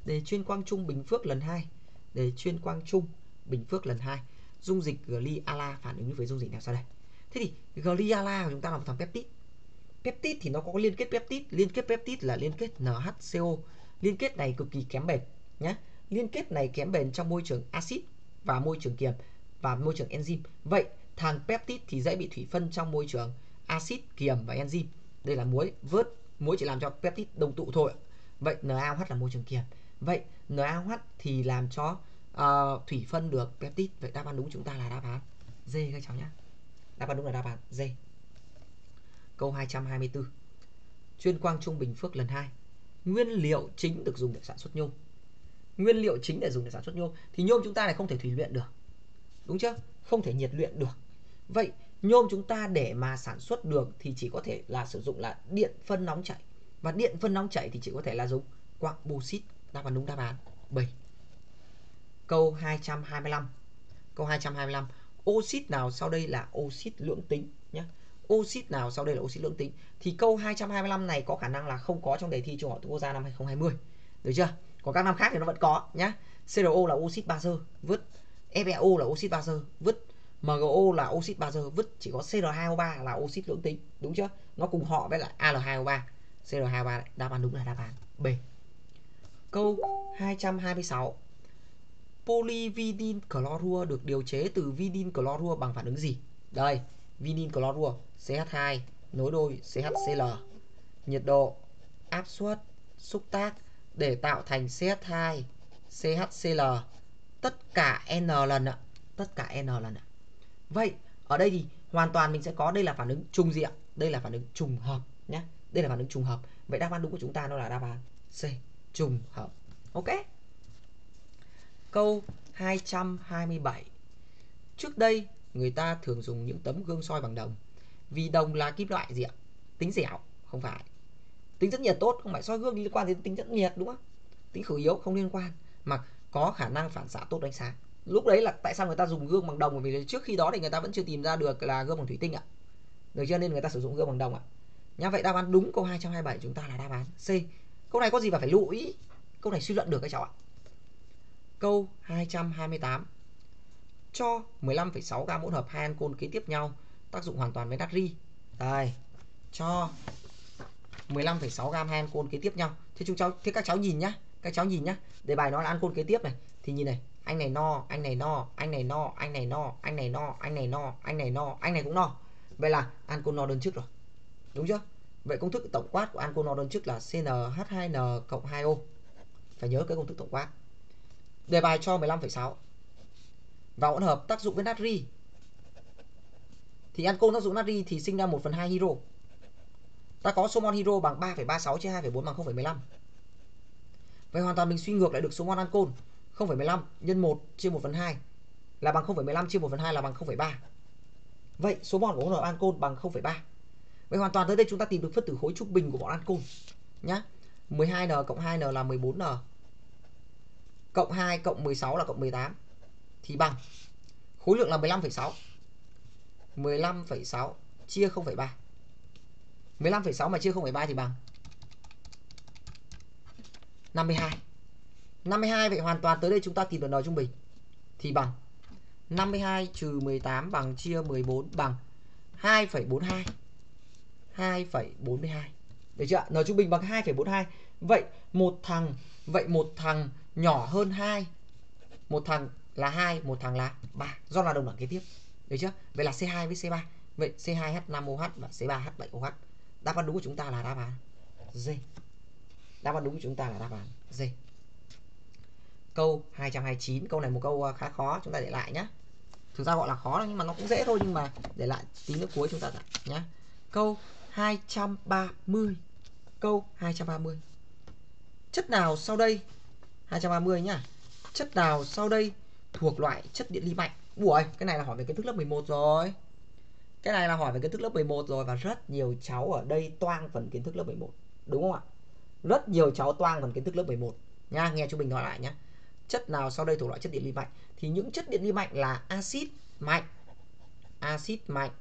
Đề chuyên quang trung Bình Phước lần hai. Đề chuyên quang trung Bình Phước lần hai. Dung dịch glyala phản ứng với dung dịch nào sau đây? Thế thì glyala của chúng ta là một thằng peptide. Peptide thì nó có liên kết peptide, liên kết peptide là liên kết en hát xê o. Liên kết này cực kỳ kém bền nhé. Liên kết này kém bền trong môi trường axit và môi trường kiềm và môi trường enzyme. Vậy thằng peptide thì dễ bị thủy phân trong môi trường axit, kiềm và enzyme. Đây là muối, vớt muối chỉ làm cho peptide đồng tụ thôi. Vậy NaOH là môi trường kiềm. Vậy NaOH thì làm cho uh, thủy phân được peptide. Vậy đáp án đúng chúng ta là đáp án D các cháu nhé. Đáp án đúng là đáp án D. Câu hai trăm hai mươi tư. Chuyên quang trung Bình Phước lần hai. Nguyên liệu chính được dùng để sản xuất nhôm. Nguyên liệu chính để dùng để sản xuất nhôm thì nhôm chúng ta này không thể thủy luyện được. Đúng chưa? Không thể nhiệt luyện được. Vậy nhôm chúng ta để mà sản xuất được thì chỉ có thể là sử dụng là điện phân nóng chảy. Và điện phân nóng chảy thì chỉ có thể là dùng quặng bauxit. Đáp án đúng đáp án B. Câu hai trăm hai mươi lăm. Câu hai trăm hai mươi lăm. Oxit nào sau đây là oxit lưỡng tính nhé. Oxit nào sau đây là oxit lưỡng tính? Thì câu hai trăm hai mươi lăm này có khả năng là không có trong đề thi Trung học quốc gia năm hai không hai không. Được chưa? Còn các năm khác thì nó vẫn có nhá. xê rờ o là oxit bazơ, vứt. ép e o là oxit bazơ, vứt. em giê o là oxit bazơ, vứt. Chỉ có xê rờ hai o ba là oxit lưỡng tính, đúng chưa? Nó cùng họ với lại a lờ hai o ba. xê rờ hai o ba này, đáp án đúng là đáp án B. Câu hai trăm hai mươi sáu. Polyvinyl chlorua được điều chế từ vinyl chlorua bằng phản ứng gì? Đây, vinyl chlorua xê hát hai nối đôi xê hát xê lờ. Nhiệt độ, áp suất, xúc tác để tạo thành xê hát hai xê hát xê lờ tất cả n lần ạ, tất cả n lần ạ. Vậy ở đây thì hoàn toàn mình sẽ có đây là phản ứng trùng gì ạ? Đây là phản ứng trùng hợp nhé. Đây là phản ứng trùng hợp. Vậy đáp án đúng của chúng ta nó là đáp án C, trùng hợp. Ok. Câu hai trăm hai mươi bảy. Trước đây người ta thường dùng những tấm gương soi bằng đồng. Vì đồng là kim loại gì ạ? Tính dẻo, không phải. Tính rất nhiệt tốt, không phải soi gương liên quan đến tính rất nhiệt đúng không? Tính khử yếu không liên quan, mà có khả năng phản xạ tốt ánh sáng. Lúc đấy là tại sao người ta dùng gương bằng đồng, bởi vì trước khi đó thì người ta vẫn chưa tìm ra được là gương bằng thủy tinh ạ. Được chưa? Nên người ta sử dụng gương bằng đồng ạ. Nhá, vậy đáp án đúng câu hai trăm hai mươi bảy chúng ta là đáp án C. Câu này có gì mà phải lụi? Câu này suy luận được các cháu ạ. Câu hai trăm hai mươi tám. Cho mười lăm phẩy sáu gam hỗn hợp hai ancol kế tiếp nhau, tác dụng hoàn toàn với natri. Đây, cho mười lăm phẩy sáu gam hai ancol kế tiếp nhau. Thế chúng cháu, thế các cháu nhìn nhá, các cháu nhìn nhá. Đề bài nó là ancol kế tiếp này, thì nhìn này, anh này no, anh này no, anh này no, anh này no, anh này no, anh này no, anh này no, anh này cũng no. Vậy là ancol no đơn chức rồi. Đúng chưa? Vậy công thức tổng quát của ancol no đơn chức là xê en hát hai en cộng hai O. Phải nhớ cái công thức tổng quát. Đề bài cho mười lăm phẩy sáu. Và hỗn hợp tác dụng với natri. Thì ancol tác dụng natri thì sinh ra một phần hai hydro. Ta có số mol hydro bằng ba phẩy ba mươi sáu chia hai phẩy bốn bằng không phẩy mười lăm. Vậy hoàn toàn mình suy ngược lại được số mol ancol không phẩy mười lăm nhân một chia một phần hai là bằng không phẩy mười lăm chia một phần hai là bằng không phẩy ba. Vậy số mol của hỗn hợp ancol bằng không phẩy ba. Vậy hoàn toàn tới đây chúng ta tìm được phân tử khối trung bình của bọn ancol nhá. mười hai en cộng hai en là mười bốn en. Cộng hai cộng mười sáu là cộng mười tám. Thì bằng khối lượng là mười lăm phẩy sáu. mười lăm phẩy sáu chia không phẩy ba. mười lăm phẩy sáu mà chia không phẩy ba thì bằng năm mươi hai. năm mươi hai, vậy hoàn toàn tới đây chúng ta tìm được n trung bình thì bằng năm mươi hai trừ mười tám bằng chia mười bốn bằng hai phẩy bốn mươi hai. hai phẩy bốn mươi hai. Được chưa? N trung bình bằng hai phẩy bốn mươi hai. Vậy một thằng, vậy một thằng nhỏ hơn hai. Một thằng là hai, một thằng là ba, do là đồng đẳng kế tiếp. Được chưa? Vậy là C hai với C ba. Vậy C hai H năm O H và C ba H bảy O H. Đáp án đúng của chúng ta là đáp án D. Đáp án đúng của chúng ta là đáp án D. Câu hai trăm hai mươi chín, câu này một câu khá khó, chúng ta để lại nhé. Thực ra gọi là khó nhưng mà nó cũng dễ thôi, nhưng mà để lại tí nữa cuối chúng ta giải nhé. Câu hai trăm ba mươi. Câu hai trăm ba mươi. Chất nào sau đây, hai trăm ba mươi nhá. Chất nào sau đây thuộc loại chất điện ly mạnh? Ủa, cái này là hỏi về kiến thức lớp mười một rồi. Cái này là hỏi về kiến thức lớp mười một rồi, và rất nhiều cháu ở đây toang phần kiến thức lớp mười một. Đúng không ạ? Rất nhiều cháu toang phần kiến thức lớp mười một. Nha, nghe chú Bình nói lại nhé. Chất nào sau đây thuộc loại chất điện ly mạnh? Thì những chất điện ly mạnh là axit mạnh, axit mạnh,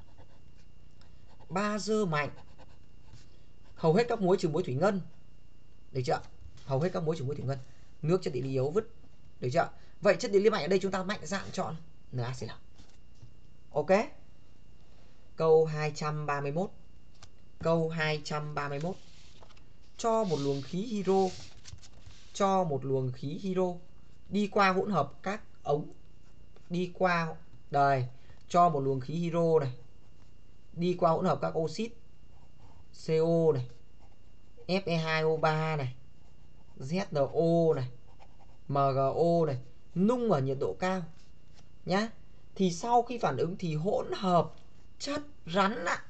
bazơ mạnh, hầu hết các muối trừ muối thủy ngân. Được chưa? Hầu hết các muối trừ muối thủy ngân. Nước chất địa lý yếu vứt. Được chưa? Vậy chất địa lý mạnh ở đây chúng ta mạnh dạn chọn NaCl. Ok. Câu hai trăm ba mươi mốt. Câu hai trăm ba mươi mốt. Cho một luồng khí hydro cho một luồng khí hydro đi qua hỗn hợp các ống đi qua đây cho một luồng khí hydro này đi qua hỗn hợp các oxit CO này, F E hai O ba này, Z N O này, M G O này, nung ở nhiệt độ cao nhá. Thì sau khi phản ứng thì hỗn hợp chất rắn ạ.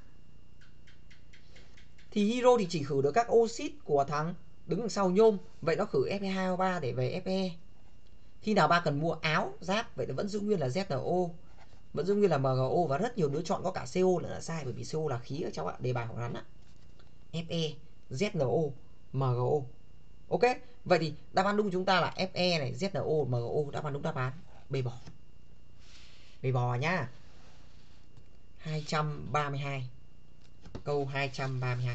Thì hydro thì chỉ khử được các oxit của thằng đứng đằng sau nhôm, vậy nó khử F E hai O ba để về Fe. Khi nào ba cần mua áo giáp, vậy nó vẫn giữ nguyên là Z N O, vẫn giữ nguyên là M G O, và rất nhiều đứa chọn có cả C O nữa là sai, bởi vì C O là khí các cháu ạ, đề bài hỏi rắn ạ. Fe, Z N O, M G O. Ok, vậy thì đáp án đúng của chúng ta là Fe này, Z N O, M G O, đáp án đúng đáp án B bò. B bò nhá. hai trăm ba mươi hai. Câu hai trăm ba mươi hai.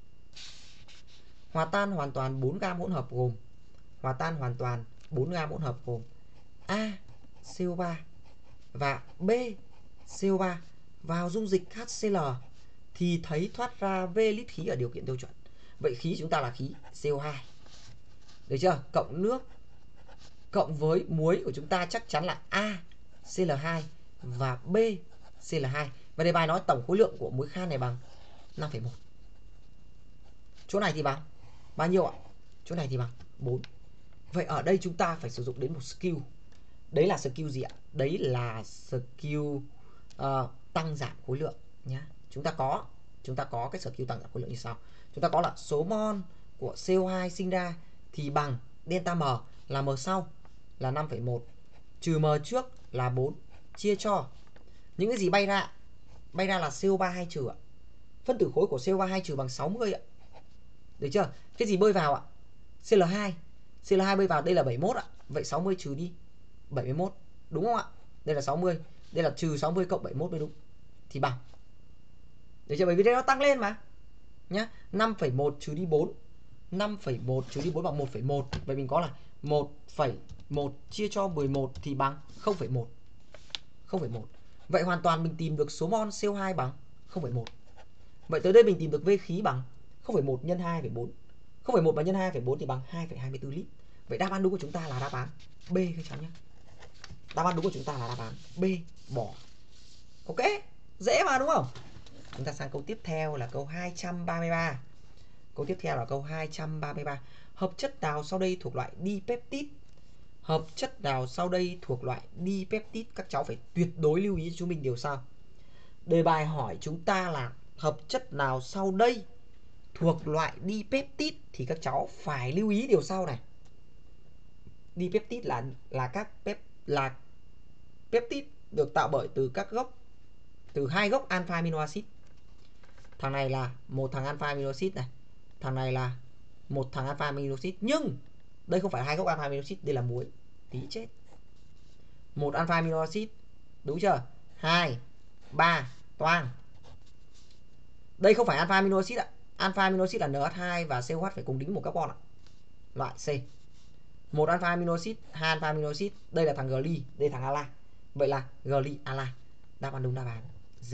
Hòa tan hoàn toàn bốn gam hỗn hợp gồm Hòa tan hoàn toàn bốn gam hỗn hợp gồm A, C O ba và B, C O ba vào dung dịch H C L thì thấy thoát ra V lít khí ở điều kiện tiêu chuẩn. Vậy khí chúng ta là khí C O hai. Được chưa? Cộng nước cộng với muối của chúng ta chắc chắn là A, C L hai và B, C L hai. Và đề bài nói tổng khối lượng của muối khan này bằng năm phẩy một. Chỗ này thì bằng bao nhiêu ạ? Chỗ này thì bằng bốn. Vậy ở đây chúng ta phải sử dụng đến một skill. Đấy là skill gì ạ? Đấy là skill uh, tăng giảm khối lượng nhá. Chúng ta có chúng ta có cái skill tăng giảm khối lượng như sau. Chúng ta có là số mol của C O hai sinh ra thì bằng delta M là M sau là năm phẩy một trừ M trước là bốn chia cho những cái gì bay ra. Bay ra là C O ba hai trừ ạ. Phân tử khối của C O ba hai trừ bằng sáu mươi ạ. Được chưa? Cái gì bơi vào ạ? C L hai. C L hai bơi vào đây là bảy mươi mốt ạ. Vậy sáu mươi trừ đi bảy mươi mốt, đúng không ạ? Đây là sáu mươi, đây là trừ sáu mươi cộng bảy mươi mốt mới đúng. Thì bằng. Được chưa? Bởi vì đây nó tăng lên mà. Nhá, năm phẩy một trừ đi bốn. năm phẩy một trừ đi bốn bằng một phẩy một. Vậy mình có là một phẩy một chia cho mười một thì bằng không phẩy một. không phẩy một. Vậy hoàn toàn mình tìm được số mol C O hai bằng không phẩy một. Vậy tới đây mình tìm được V khí bằng không phẩy một nhân hai phẩy bốn. không phẩy một mà nhân hai phẩy bốn thì bằng hai phẩy hai mươi tư lít. Vậy đáp án đúng của chúng ta là đáp án B các cháu nhé. Đáp án đúng của chúng ta là đáp án B, bỏ. Ok, dễ mà đúng không? Chúng ta sang câu tiếp theo là câu hai trăm ba mươi ba. Câu tiếp theo là câu hai trăm ba mươi ba. Hợp chất nào sau đây thuộc loại dipeptide? Hợp chất nào sau đây thuộc loại dipeptide? Các cháu phải tuyệt đối lưu ý cho chúng mình điều sau. Đề bài hỏi chúng ta là hợp chất nào sau đây thuộc loại dipeptide thì các cháu phải lưu ý điều sau này. Dipeptide là là các pep là peptide được tạo bởi từ các gốc từ hai gốc alpha amino acid. Thằng này là một thằng alpha amino acid này, thằng này là một thằng alpha amino acid, nhưng đây không phải hai gốc alpha amino acid, đây là muối. Tí chết. Một alpha amino acid, đúng chưa? Hai, ba, toang. Đây không phải alpha amino acid ạ. Alpha amino acid là N H hai và C O H phải cùng đính một carbon ạ. Loại C. Một alpha amino acid, hai alpha amino acid, đây là thằng gly, đây là thằng ala. Vậy là gly ala. Đáp án đúng đáp án D.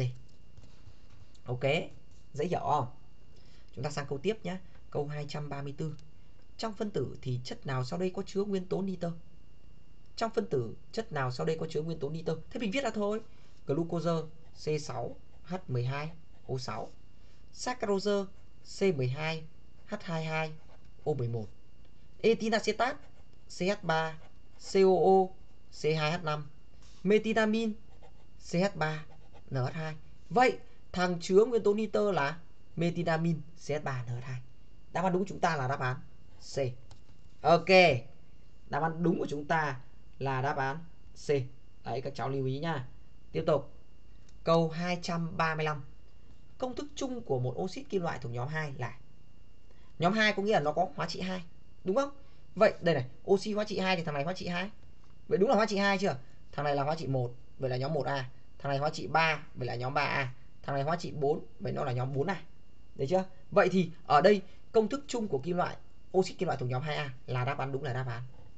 Ok, dễ hiểu không? Chúng ta sang câu tiếp nhé. Câu hai trăm ba mươi tư. Trong phân tử thì chất nào sau đây có chứa nguyên tố nitơ? Trong phân tử chất nào sau đây có chứa nguyên tố nitơ? Thế mình viết ra thôi. Glucose C sáu H mười hai O sáu, saccharose C mười hai H hai mươi hai O mười một, etinacetat C H ba C O O C hai H năm, methylamine C H ba N H hai. Vậy thằng chứa nguyên tố nitơ là methylamine C H ba N H hai. Đáp án đúng của chúng ta là đáp án C. Ok, đáp án đúng của chúng ta là đáp án C. Đấy, các cháu lưu ý nha. Tiếp tục. Câu hai trăm ba mươi lăm. Công thức chung của một oxit kim loại thuộc nhóm hai là. Nhóm hai có nghĩa là nó có hóa trị hai, đúng không? Vậy đây này, oxy hóa trị hai thì thằng này hóa trị hai. Vậy đúng là hóa trị hai chưa? Thằng này là hóa trị một, vậy là nhóm một A. Thằng này hóa trị ba, vậy là nhóm ba A. Thằng này hóa trị bốn, vậy nó là nhóm bốn A. Được chưa? Vậy thì ở đây công thức chung của kim loại oxit kim loại thuộc nhóm hai A là đáp án đúng là đáp án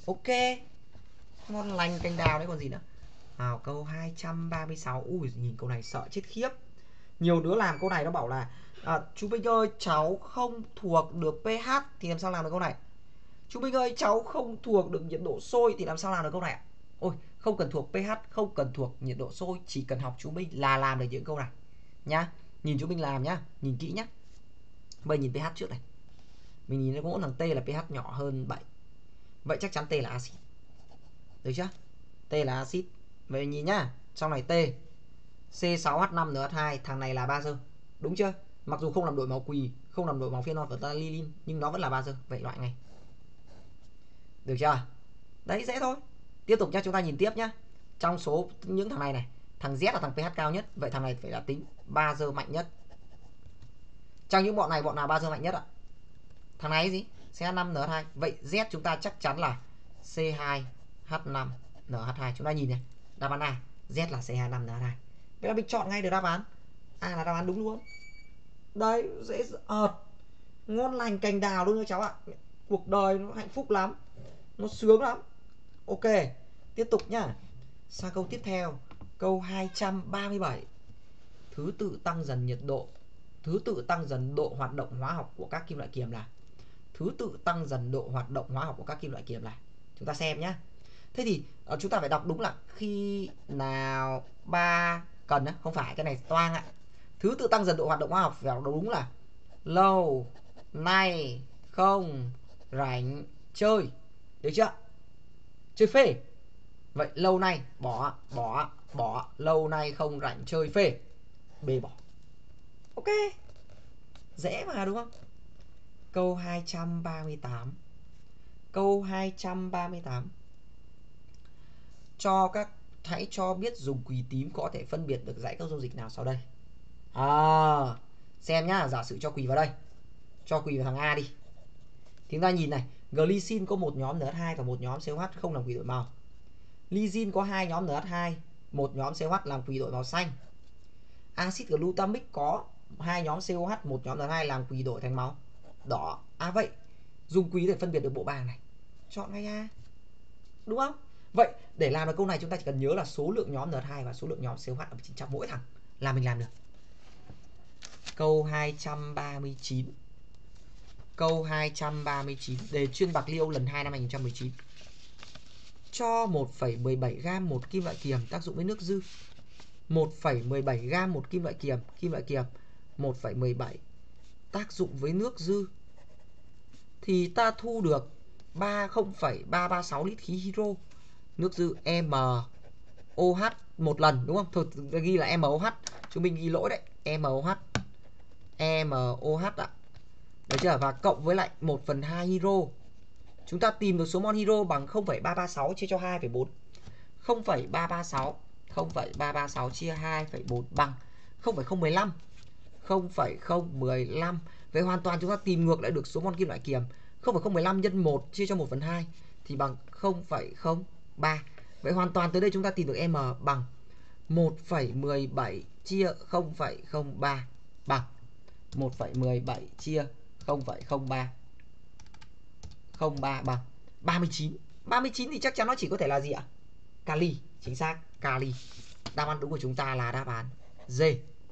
Ok, ngon lành cành đào đấy còn gì nữa. Vào câu hai trăm ba mươi sáu. Ui, nhìn câu này sợ chết khiếp. Nhiều đứa làm câu này nó bảo là à, chú Minh ơi cháu không thuộc được pH thì làm sao làm được câu này. Chú Minh ơi cháu không thuộc được nhiệt độ sôi thì làm sao làm được câu này. Ôi, không cần thuộc pH, không cần thuộc nhiệt độ sôi, chỉ cần học chú Minh là làm được những câu này nhá. Nhìn chú Minh làm nhá, nhìn kỹ nhá. Bây nhìn pH trước này. Mình nhìn thấy có thằng T là pH nhỏ hơn bảy. Vậy chắc chắn T là axit. Được chưa? T là axit. Vậy nhìn nhá, trong này T C sáu H năm N H hai, thằng này là bazơ. Đúng chưa? Mặc dù không làm đổi màu quỳ, không làm đổi màu phenol và phthalate, nhưng nó vẫn là bazơ. Vậy loại ngay. Được chưa? Đấy, dễ thôi. Tiếp tục nhá, chúng ta nhìn tiếp nhá. Trong số những thằng này này, thằng Z là thằng pH cao nhất, vậy thằng này phải là tính bazơ mạnh nhất. Trong những bọn này, bọn nào bazơ mạnh nhất ạ? Thằng này gì? C H năm N H hai. Vậy Z chúng ta chắc chắn là C hai H năm N H hai. Chúng ta nhìn này, đáp án A, Z là C hai năm N H hai. Vậy là mình chọn ngay được đáp án A là đáp án đúng luôn. Đấy, dễ ợt. Ngon lành cành đào luôn cho cháu ạ. Cuộc đời nó hạnh phúc lắm, nó sướng lắm. Ok, tiếp tục nhá. Sang câu tiếp theo, câu hai trăm ba mươi bảy. Thứ tự tăng dần nhiệt độ, thứ tự tăng dần độ hoạt động hóa học của các kim loại kiềm là. Thứ tự tăng dần độ hoạt động hóa học của các kim loại kiềm là. Chúng ta xem nhá. Thế thì uh, chúng ta phải đọc đúng là khi nào ba cần á, không phải cái này toang ạ. Thứ tự tăng dần độ hoạt động hóa học phải đọc đúng là lâu nay không rảnh chơi. Được chưa? Chơi phê. Vậy lâu nay bỏ bỏ bỏ lâu nay không rảnh chơi phê. B bỏ. Ok. Dễ mà đúng không? Câu hai trăm ba mươi tám. Câu hai trăm ba mươi tám. Cho các hãy cho biết dùng quỳ tím có thể phân biệt được dãy các dung dịch nào sau đây. À, xem nhá, giả sử cho quỳ vào đây. Cho quỳ vào thằng A đi. Thì chúng ta nhìn này, glycine có một nhóm N H hai và một nhóm C O H không làm quỳ đổi màu. Lysine có hai nhóm N H hai, một nhóm C O H làm quỳ đổi màu xanh. Axit glutamic có hai nhóm C O H, một nhóm N H hai làm quỳ đổi thành màu đỏ. À vậy, dùng quỳ để phân biệt được bộ bàng này. Chọn ngay A. Đúng không? Vậy để làm được câu này chúng ta chỉ cần nhớ là số lượng nhóm N H hai và số lượng nhóm C O H ở trong mỗi thằng là mình làm được. Câu hai trăm ba mươi chín. Câu hai trăm ba mươi chín, đề chuyên Bạc Liêu lần hai năm hai nghìn không trăm mười chín. Cho một phẩy mười bảy gam một kim loại kiềm tác dụng với nước dư. một phẩy mười bảy gam một kim loại kiềm, kim loại kiềm một phẩy mười bảy tác dụng với nước dư. Thì ta thu được không phẩy ba ba sáu lít khí hydro. Nước dư M O H một lần đúng không? Thôi ghi là M O H, chúng mình ghi lỗi đấy. M O H. M O H ạ. Được chưa? Và cộng với lại một phần hai hydro. Chúng ta tìm được số mol hydro bằng không phẩy ba ba sáu chia cho hai phẩy bốn. không phẩy ba ba sáu không phẩy ba ba sáu chia hai phẩy bốn bằng không phẩy không một lăm. không phẩy không một lăm. Vậy hoàn toàn chúng ta tìm ngược lại được số mol kim loại kiềm. không phẩy không một lăm nhân một chia cho một phần hai thì bằng không phẩy không ba. Vậy hoàn toàn tới đây chúng ta tìm được M bằng một phẩy mười bảy chia không phẩy không ba bằng một phẩy mười bảy chia không phẩy không ba. không ba bằng ba mươi chín. ba mươi chín thì chắc chắn nó chỉ có thể là gì ạ? Kali, chính xác, kali. Đáp án đúng của chúng ta là đáp án D.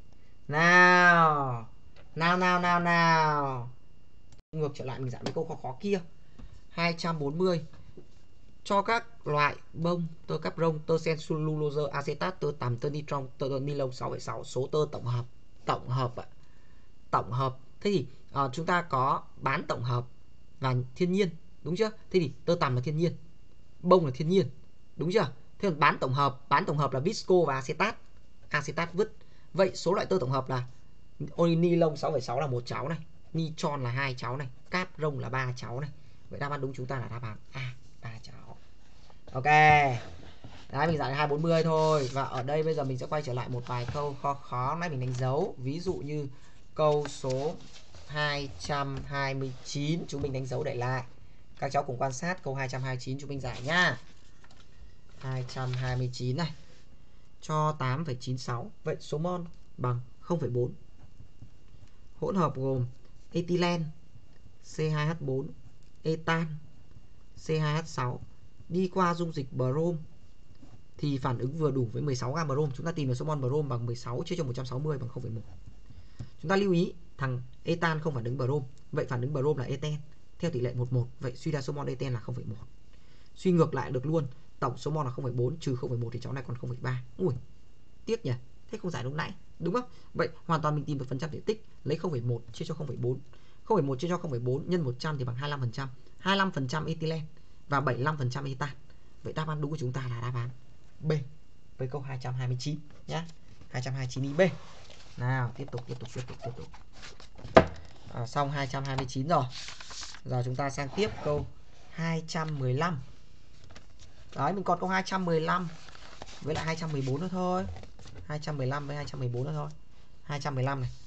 Nào, nào nào nào nào. Ngược trở lại mình giải mấy câu khó khó kia. hai trăm bốn mươi. Cho các loại bông, tơ cáp rông, tơ sen cellulose, acetat, tơ tằm, tơ nitron, tơ ni lông sáu phẩy sáu, số tơ tổng hợp. Tổng hợp ạ. Tổng hợp. Thế thì uh, chúng ta có bán tổng hợp và thiên nhiên, đúng chưa? Thế thì tơ tằm là thiên nhiên, bông là thiên nhiên, đúng chưa? Thế còn bán tổng hợp, bán tổng hợp là visco và acetat. Acetat vứt. Vậy số loại tơ tổng hợp là ni lông sáu phẩy sáu là một cháu này, nitron là hai cháu này, cáp rông là ba cháu này. Vậy đáp án đúng chúng ta là đáp án A, ba cháu. Ok. Đấy, mình giải hai trăm bốn mươi thôi. Và ở đây bây giờ mình sẽ quay trở lại một vài câu khó khó nãy mình đánh dấu. Ví dụ như câu số hai trăm hai mươi chín chúng mình đánh dấu để lại. Các cháu cùng quan sát câu hai trăm hai mươi chín chúng mình giải nhá. hai trăm hai mươi chín này. Cho tám phẩy chín sáu. Vậy số mol bằng không phẩy bốn. Hỗn hợp gồm ethylene C hai H bốn, etan C hai H sáu, đi qua dung dịch brom thì phản ứng vừa đủ với mười sáu gam brom. Chúng ta tìm được số mol brom bằng mười sáu chia cho một trăm sáu mươi bằng không phẩy một. Chúng ta lưu ý thằng etan không phản ứng brom, vậy phản ứng brom là eten theo tỷ lệ một một, vậy suy ra số mol eten là không phẩy một. Suy ngược lại được luôn, tổng số mol là không phẩy bốn trừ không phẩy một thì cháu này còn không phẩy ba. Ui, tiếc nhỉ. Thế không giải lúc nãy, đúng không? Vậy hoàn toàn mình tìm được phần trăm thể tích, lấy không phẩy một chia cho không phẩy bốn. không phẩy một chia cho không phẩy bốn nhân một trăm thì bằng hai mươi lăm phần trăm. hai mươi lăm phần trăm ethylene và bảy mươi lăm phần trăm etan. Vậy đáp án đúng của chúng ta là đáp án B với câu hai trăm hai mươi chín nhá. hai trăm hai mươi chín ý B. Nào, tiếp tục tiếp tục tiếp tục tiếp tục. À, xong hai trăm hai mươi chín rồi. Giờ chúng ta sang tiếp câu hai trăm mười lăm. Đấy, mình còn câu hai trăm mười lăm với lại hai trăm mười bốn nữa thôi. hai trăm mười lăm với hai trăm mười bốn nữa thôi. hai trăm mười lăm này.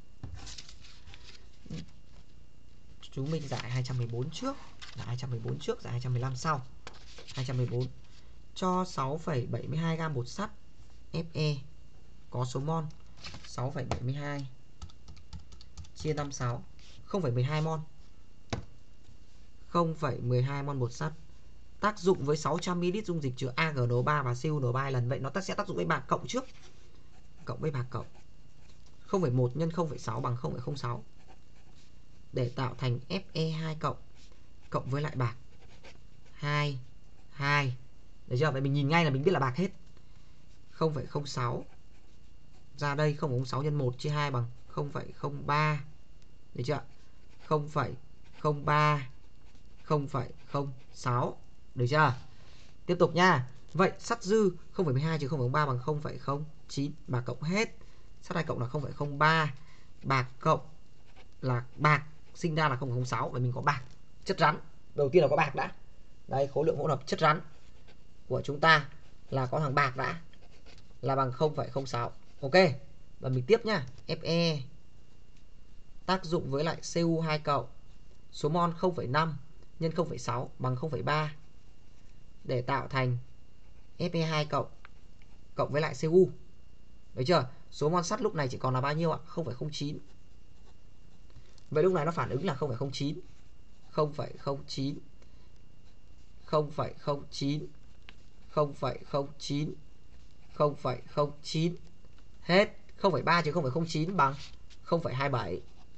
Chúng mình giải hai trăm mười bốn trước, giải hai trăm mười bốn trước, giải hai trăm mười lăm sau. hai trăm mười bốn cho sáu phẩy bảy mươi hai gam bột sắt Fe có số mol sáu phẩy bảy mươi hai chia năm mươi sáu, không phẩy mười hai mol. không phẩy mười hai mol bột sắt tác dụng với sáu trăm mi li lít dung dịch chứa a giê en o ba và xê u en o ba lần. Vậy nó ta sẽ tác dụng với bạc cộng trước. Cộng với bạc cộng. không phẩy một nhân không phẩy sáu bằng không phẩy không sáu. Để tạo thành Fe hai cộng cộng với lại bạc hai hai. Được chưa? Vậy mình nhìn ngay là mình biết là bạc hết. không phẩy không sáu ra đây, không phẩy không sáu nhân một chia hai bằng không phẩy không ba. Được chưa? không phẩy không ba không phẩy không sáu. Được chưa? Tiếp tục nha. Vậy sắt dư không phẩy mười hai trừ không phẩy không ba bằng không phẩy không chín. Bạc cộng hết. Sắt hai cộng là không phẩy không ba. Bạc cộng là bạc sinh ra là không phẩy không sáu. Vậy mình có bạc. Chất rắn. Đầu tiên là có bạc đã. Đây, khối lượng hỗn hợp chất rắn của chúng ta là có thằng bạc đã, là bằng không phẩy không sáu. Ok. Và mình tiếp nhá. Fe tác dụng với lại xê u hai cộng, số mol không phẩy năm nhân không phẩy sáu bằng không phẩy ba để tạo thành Fe hai cộng cộng với lại xê u. Được chưa? Số mol sắt lúc này chỉ còn là bao nhiêu ạ? không phẩy không chín. Vậy lúc này nó phản ứng là không phẩy không chín. không phẩy không chín. không phẩy không chín. không phẩy không chín. không phẩy không chín. Hết. không phẩy ba trừ không phẩy không chín bằng không phẩy hai mươi bảy.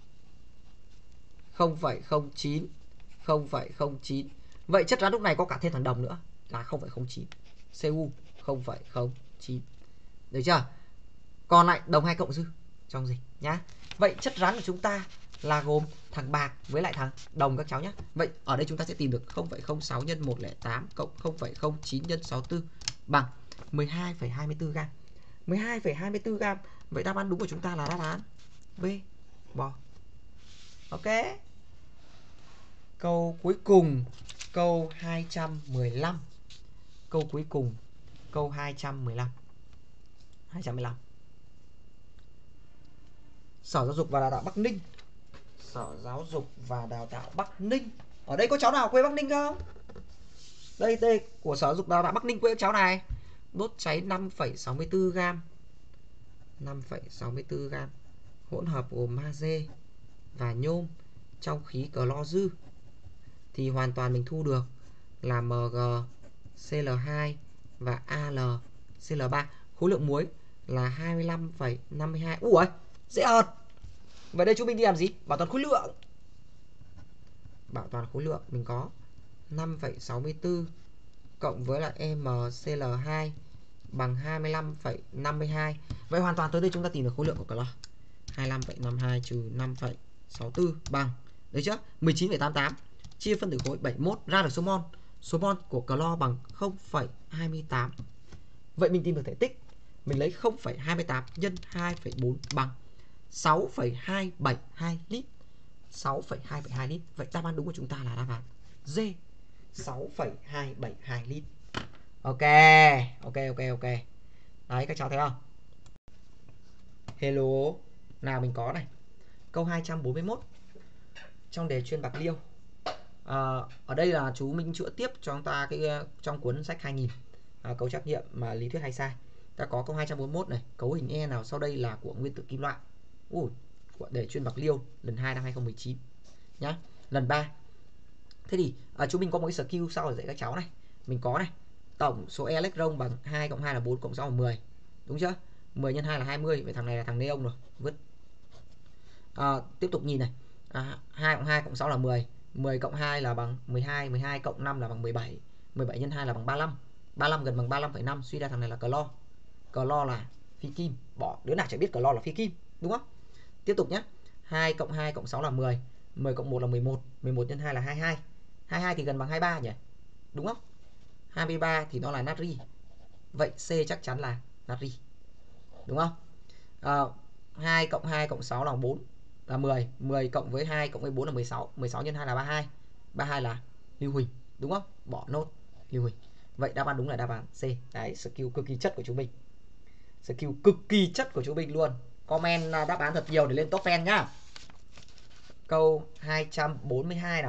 không phẩy không chín. không phẩy không chín. Vậy chất rắn lúc này có cả thêm thằng đồng nữa là không phẩy không chín. xê u không phẩy không chín. Được chưa? Còn lại đồng hai cộng dư trong dịch nhá. Vậy chất rắn của chúng ta là gồm thằng bạc với lại thằng đồng các cháu nhé. Vậy ở đây chúng ta sẽ tìm được không phẩy không sáu nhân một trăm lẻ tám cộng không phẩy không chín nhân sáu mươi tư bằng mười hai phẩy hai mươi tư gam. mười hai phẩy hai mươi tư gam. Vậy đáp án đúng của chúng ta là đáp án B. Bò. Ok. Câu cuối cùng, câu hai trăm mười lăm. Câu cuối cùng, câu hai trăm mười lăm. hai trăm mười lăm. Sở Giáo dục và Đào tạo Bắc Ninh. Sở Giáo dục và Đào tạo Bắc Ninh. Ở đây có cháu nào quê Bắc Ninh không? Đây, đây của Sở Giáo dục Đào tạo Bắc Ninh quê cháu này. Đốt cháy năm phẩy sáu mươi tư gam. năm phẩy sáu mươi tư gam. Hỗn hợp gồm magie và nhôm trong khí clo dư thì hoàn toàn mình thu được là MgCl2 và AlCl3. Khối lượng muối là hai mươi lăm phẩy năm mươi hai. Ủa, dễ ợt. Vậy đây chúng mình đi làm gì? Bảo toàn khối lượng. Bảo toàn khối lượng mình có năm phẩy sáu mươi tư cộng với lại McL2 bằng hai mươi lăm phẩy năm mươi hai. Vậy hoàn toàn tới đây chúng ta tìm được khối lượng của clo. hai mươi lăm phẩy năm mươi hai trừ năm phẩy sáu mươi tư bằng, được chưa? mười chín phẩy tám mươi tám chia phân tử khối bảy mươi mốt ra được số mol. Số mol của clo bằng không phẩy hai mươi tám. Vậy mình tìm được thể tích. Mình lấy không phẩy hai mươi tám nhân hai phẩy bốn bằng sáu phẩy hai bảy hai lít. sáu phẩy hai bảy hai lít. Vậy đáp án đúng của chúng ta là đáp án D, sáu phẩy hai bảy hai lít. Ok, ok, ok, ok. Đấy, các cháu thấy không? Hello. Nào mình có này. Câu hai trăm bốn mươi mốt trong đề chuyên Bạc Liêu. À, ở đây là chú Minh chữa tiếp cho chúng ta cái trong cuốn sách hai nghìn à, câu trắc nghiệm mà lý thuyết hay sai. Ta có câu hai trăm bốn mươi mốt này, cấu hình E nào sau đây là của nguyên tử kim loại. Ui, của đề chuyên Bạc Liêu lần hai năm hai không một chín nhá. Lần ba. Thế thì à, chú mình có một cái skill sau để dạy các cháu này. mình có này, tổng số electron bằng hai cộng hai là bốn, cộng sáu là mười. Đúng chưa? mười nhân hai là hai mươi. Vậy thằng này là thằng neon rồi, vứt. À, tiếp tục nhìn này. À, hai cộng hai cộng sáu là mười. mười cộng hai là bằng mười hai. mười hai cộng năm là bằng mười bảy. mười bảy nhân hai là bằng ba mươi lăm. ba mươi lăm gần bằng ba mươi lăm phẩy năm. Suy ra thằng này là clo. Clo là phi kim. Bỏ, đứa nào chả biết clo là phi kim, đúng không? Tiếp tục nhé. hai cộng hai cộng sáu là mười. mười cộng một là mười một. mười một nhân hai là hai mươi hai. hai mươi hai thì gần bằng hai mươi ba nhỉ? Đúng không? hai mươi ba thì nó là natri. Vậy C chắc chắn là natri. Đúng không? À, hai cộng hai cộng sáu là bốn, là mười. mười cộng với hai cộng với bốn là mười sáu. mười sáu nhân hai là ba mươi hai. ba mươi hai là lưu huỳnh. Đúng không? Bỏ nốt lưu huỳnh. Vậy đáp án đúng là đáp án C. Đấy, skill cực kỳ chất của chúng mình. Skill cực kỳ chất của chúng mình luôn. Comment đáp án thật nhiều để lên top fan nhá. Câu hai trăm bốn mươi hai nào.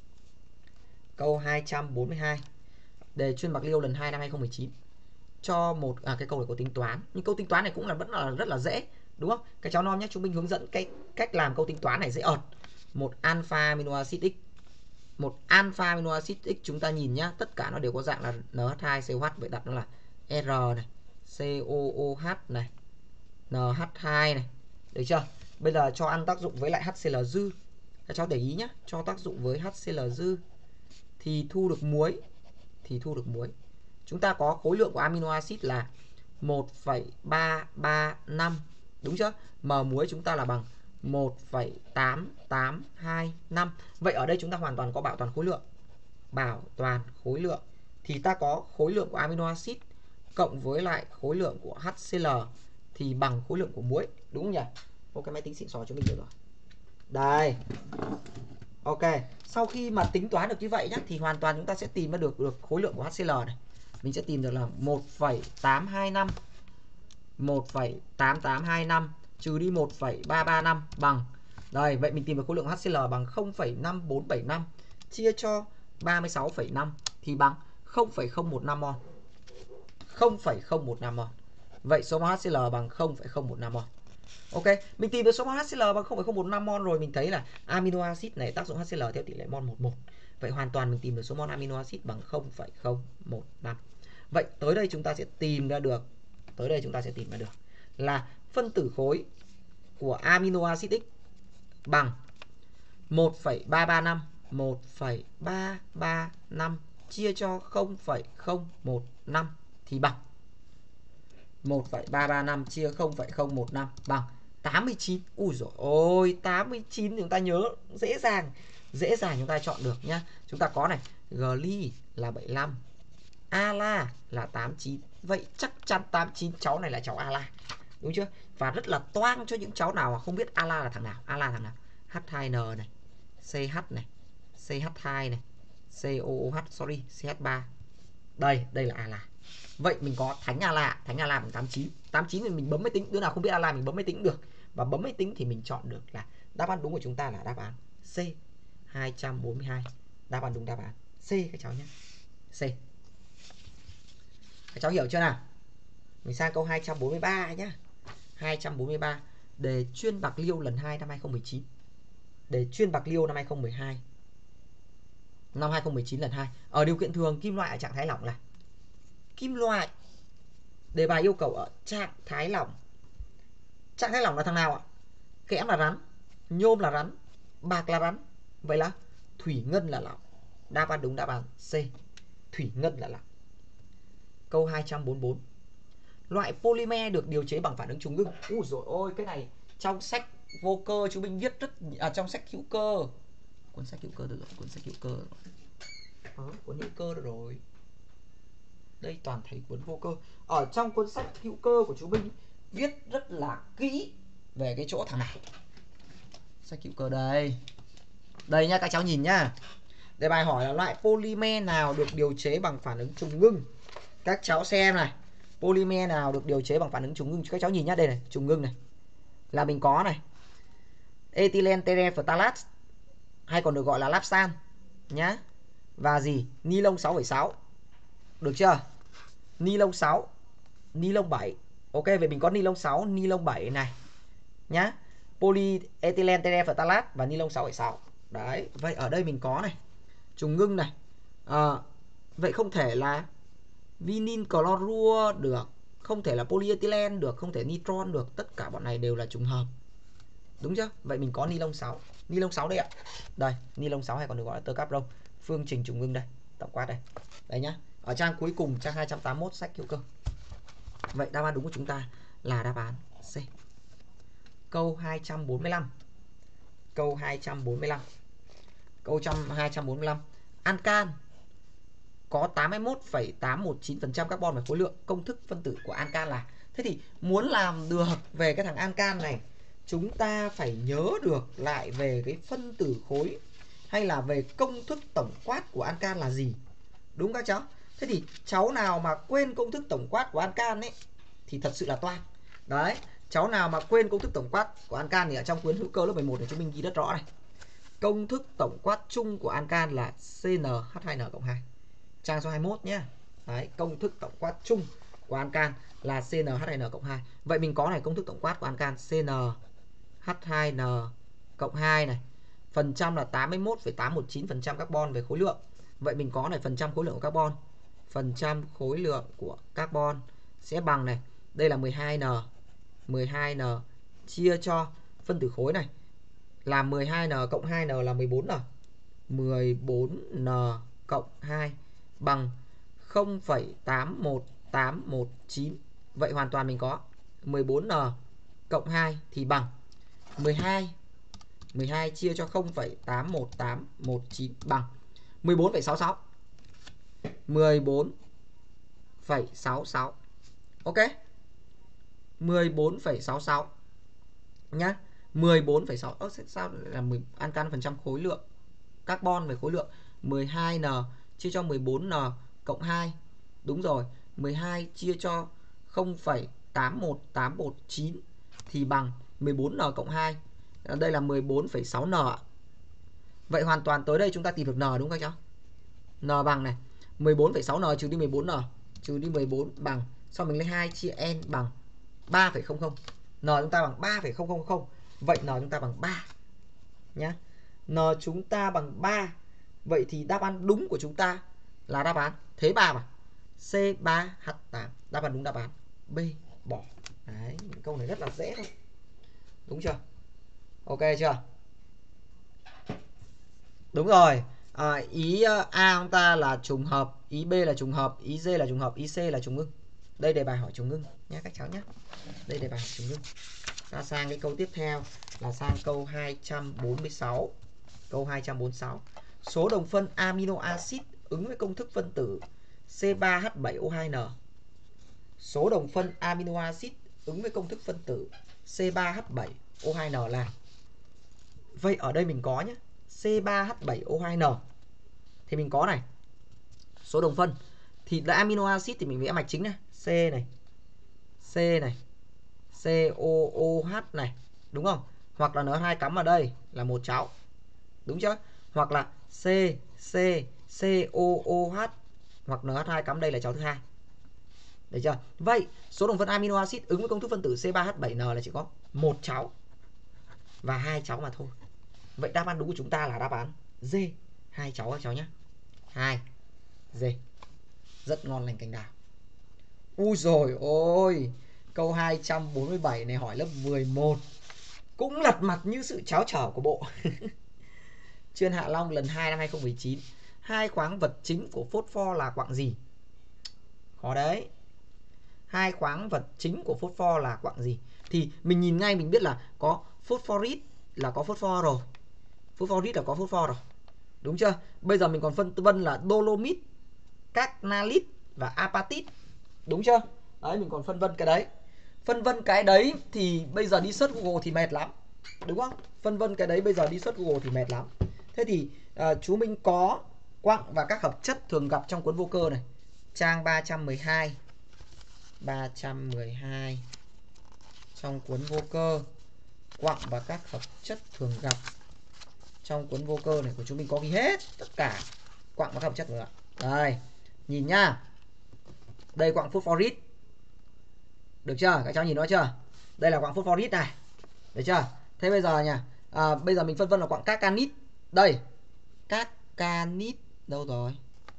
Câu hai trăm bốn mươi hai. Đề chuyên bạc liêu lần hai năm hai không một chín. Cho một à, cái câu này có tính toán, nhưng câu tính toán này cũng là vẫn là rất là dễ, đúng không? Cái cháu non nhé, chúng mình hướng dẫn cái cách làm câu tính toán này dễ ợt. Một alpha amino acid X, một alpha amino acid X chúng ta nhìn nhá, tất cả nó đều có dạng là en hát hai xê ô hát, vậy đặt nó là R này, xê o ô hát này, en hát hai này, được chưa? Bây giờ cho ăn tác dụng với lại hát xê lờ dư, các cháu để ý nhá, cho tác dụng với hát xê lờ dư thì thu được muối, thì thu được muối. Chúng ta có khối lượng của amino acid là một phẩy ba ba năm, đúng chưa? M muối chúng ta là bằng một phẩy tám tám hai năm. Vậy ở đây chúng ta hoàn toàn có bảo toàn khối lượng. Bảo toàn khối lượng thì ta có khối lượng của amino acid cộng với lại khối lượng của hát xê lờ thì bằng khối lượng của muối, đúng không nhỉ? Ok, máy tính xịn sò chúng mình được rồi. Đây. Ok, sau khi mà tính toán được như vậy nhá, thì hoàn toàn chúng ta sẽ tìm ra được được khối lượng của hát xê lờ này. Mình sẽ tìm được là một phẩy tám hai năm, một phẩy tám tám hai năm trừ đi một phẩy ba ba năm bằng. Đây, vậy mình tìm được khối lượng hát xê lờ bằng không phẩy năm bốn bảy năm chia cho ba mươi sáu phẩy năm thì bằng không phẩy không một năm mol. không phẩy không một năm mol. Vậy số mol hát xê lờ bằng không phẩy không một năm mol. Ok, mình tìm được số mol hát xê lờ bằng không phẩy không một năm mol rồi, mình thấy là amino acid này tác dụng hát xê lờ theo tỷ lệ mol một một. Vậy hoàn toàn mình tìm được số mol amino acid bằng không phẩy không một năm. Vậy tới đây chúng ta sẽ tìm ra được, tới đây chúng ta sẽ tìm ra được là phân tử khối của amino acid X bằng một phẩy ba ba năm, một phẩy ba ba năm chia cho không phẩy không một năm thì bằng một phẩy ba ba năm chia không phẩy không một năm bằng tám mươi chín. Ui dồi ôi, tám mươi chín chúng ta nhớ dễ dàng, dễ dàng chúng ta chọn được nhá. Chúng ta có này, gly là bảy mươi lăm, ala là tám mươi chín. Vậy chắc chắn tám mươi chín cháu này là cháu ala, đúng chưa? Và rất là toang cho những cháu nào mà không biết ala là thằng nào. Ala thằng nào? hát hai en này, xê hát này, xê hát hai này, xê o ô hát, sorry, xê hát ba. Đây, đây là ala. Vậy mình có thánh ala, thánh ala bằng tám mươi chín. tám mươi chín thì mình bấm máy tính, đứa nào không biết ala mình bấm máy tính được. Và bấm máy tính thì mình chọn được là đáp án đúng của chúng ta là đáp án C, hai trăm bốn mươi hai. Đáp án đúng đáp án C các cháu nhé. C. Các cháu hiểu chưa nào? Mình sang câu hai trăm bốn mươi ba nhá. hai trăm bốn mươi ba, đề chuyên bạc liêu lần hai năm hai không một chín. Đề chuyên bạc liêu năm hai không một hai. Năm hai không một chín lần hai. Ở điều kiện thường kim loại ở trạng thái lỏng là kim loại. Đề bài yêu cầu ở trạng thái lỏng. Trạng thái lỏng là thằng nào ạ? Kẽm là rắn, nhôm là rắn, bạc là rắn. Vậy là thủy ngân là lỏng. Đáp án đúng đáp án C, thủy ngân là lỏng. Câu hai trăm bốn mươi bốn, loại polymer được điều chế bằng phản ứng trùng ngưng. Úi dồi ôi, cái này trong sách vô cơ chúng mình viết rất à, trong sách hữu cơ. Cuốn sách hữu cơ được rồi, cuốn sách hữu cơ rồi. À, cuốn hữu cơ được rồi. Đây toàn thấy cuốn vô cơ. Ở trong cuốn sách hữu cơ của chúng mình viết rất là kỹ về cái chỗ thằng này. Sách hữu cơ đây. Đây nha các cháu nhìn nhá. Đề bài hỏi là loại polymer nào được điều chế bằng phản ứng trùng ngưng. Các cháu xem này, polymer nào được điều chế bằng phản ứng trùng ngưng. Các cháu nhìn nhá, đây này, trùng ngưng này. Là mình có này, ethylene terephthalate hay còn được gọi là lapsan nhá. Và gì? Ni lông sáu phẩy sáu. Được chưa? Ni lông sáu, ni lông bảy. Ok, vậy mình có ni lông sáu, ni lông bảy này nhá. Polyethylene terephthalate và ni lông sáu phẩy sáu. Đấy, vậy ở đây mình có này, trùng ngưng này. À, Vậy không thể là vinyl chlorua được, không thể là polyethylene được, không thể nitron được. Tất cả bọn này đều là trùng hợp. Đúng chưa? Vậy mình có ni lông sáu. Ni lông sáu đây ạ. Đây, ni lông sáu hay còn được gọi là tơ capron. Phương trình trùng ngưng đây, tổng quát đây. Đây nhá. Ở trang cuối cùng, trang hai trăm tám mươi mốt sách hữu cơ. Vậy đáp án đúng của chúng ta là đáp án C. Câu hai trăm bốn mươi lăm. Câu hai trăm bốn mươi lăm. Câu hai trăm bốn mươi lăm. Ancan có tám mươi mốt phẩy tám một chín phần trăm carbon về khối lượng. Công thức phân tử của ancan là. Thế thì muốn làm được về cái thằng ancan này, chúng ta phải nhớ được lại về cái phân tử khối hay là về công thức tổng quát của ancan là gì. Đúng các cháu? Thế thì cháu nào mà quên công thức tổng quát của ancan ấy thì thật sự là toang. Đấy, cháu nào mà quên công thức tổng quát của ancan thì ở trong cuốn hữu cơ lớp mười một này chúng mình ghi rất rõ này. Công thức tổng quát chung của ancan là C N H hai N cộng hai. Trang số hai mươi mốt nhé. Đấy, công thức tổng quát chung của ancan là C N H hai N cộng hai. Vậy mình có này, công thức tổng quát của ancan C N H hai N cộng hai này. Phần trăm là tám mươi mốt phẩy tám một chín phần trăm carbon về khối lượng. Vậy mình có này, phần trăm khối lượng của carbon. Phần trăm khối lượng của carbon sẽ bằng này. Đây là mười hai N. mười hai N chia cho phân tử khối này là mười hai N cộng hai N là mười bốn N. mười bốn N cộng hai bằng không phẩy tám một tám một chín. Vậy hoàn toàn mình có mười bốn N cộng hai thì bằng mười hai. mười hai chia cho không phẩy tám một tám một chín bằng mười bốn phẩy sáu sáu. mười bốn phẩy sáu sáu. Ok. mười bốn phẩy sáu sáu nhá. mười bốn phẩy sáu. Ơ sao là mười ancan phần trăm khối lượng carbon về khối lượng mười hai N chia cho mười bốn N cộng hai. Đúng rồi, mười hai chia cho không phẩy tám một tám một chín thì bằng mười bốn N cộng hai. Đây là mười bốn phẩy sáu N ạ. Vậy hoàn toàn tới đây chúng ta tìm được N đúng không cháu? N bằng này, mười bốn phẩy sáu N trừ đi mười bốn N, trừ đi mười bốn bằng, sau mình lấy hai chia N bằng ba phẩy không không. N chúng ta bằng ba phẩy không không không. Vậy N chúng ta bằng ba nhá. N chúng ta bằng ba. Vậy thì đáp án đúng của chúng ta là đáp án thế ba mà. C ba H tám. Đáp án đúng đáp án B, bỏ. Đấy, những câu này rất là dễ thôi. Đúng chưa? Ok chưa? Đúng rồi. À, ý A chúng ta là trùng hợp, ý B là trùng hợp, ý D là trùng hợp, ý C là trùng ngưng. Đây đề bài hỏi trùng ngưng nhé các cháu nhé. Đây đề bài hỏi trùng ngưng. Ta sang cái câu tiếp theo là sang câu hai trăm bốn mươi sáu. Câu hai trăm bốn mươi sáu. Số đồng phân amino acid ứng với công thức phân tử C ba H bảy O hai N. Số đồng phân amino acid ứng với công thức phân tử C ba H bảy O hai N là. Vậy ở đây mình có nhé, C ba H bảy O hai N thì mình có này, số đồng phân thì là amino acid thì mình vẽ mạch chính này, C này, C này, C O O H này, đúng không? Hoặc là N hai cắm vào đây là một cháu. Đúng chưa? Hoặc là C C C O O H hoặc N H hai cắm đây là cháu thứ hai. Được chưa? Vậy số đồng phân amino acid ứng với công thức phân tử C ba H bảy N là chỉ có một cháu và hai cháu mà thôi. Vậy đáp án đúng của chúng ta là đáp án D, hai cháu các cháu nhé. hai D. Rất ngon lành cành đào. Ui rồi ôi, câu hai trăm bốn mươi bảy này hỏi lớp mười một cũng lật mặt như sự cháo trở của bộ. Chuyên Hạ Long lần hai năm hai không một chín. Hai khoáng vật chính của phốt-pho là quặng gì? Khó đấy. Hai khoáng vật chính của phốt-pho là quặng gì? Thì mình nhìn ngay mình biết là có phosphorit là có phốt-pho rồi. Phosphorit là có phốt-pho rồi. Đúng chưa? Bây giờ mình còn phân vân là dolomit, carnalit và apatit. Đúng chưa? Đấy, mình còn phân vân cái đấy. Phân vân cái đấy thì bây giờ đi search Google thì mệt lắm. Đúng không? Phân vân cái đấy bây giờ đi search Google thì mệt lắm. Thế thì à, chú mình có quặng và các hợp chất thường gặp trong cuốn vô cơ này. Trang ba trăm mười hai. ba trăm mười hai. Trong cuốn vô cơ, quặng và các hợp chất thường gặp trong cuốn vô cơ này của chúng mình có ghi hết tất cả quặng và các hợp chất nữa. Đây, nhìn nhá. Đây quặng phosphorit. Được chưa? Các cháu nhìn nó chưa? Đây là quặng phosphorit này. Được chưa? Thế bây giờ nha, à, bây giờ mình phân vân là quặng carcanit. Đây, carcanit đâu rồi?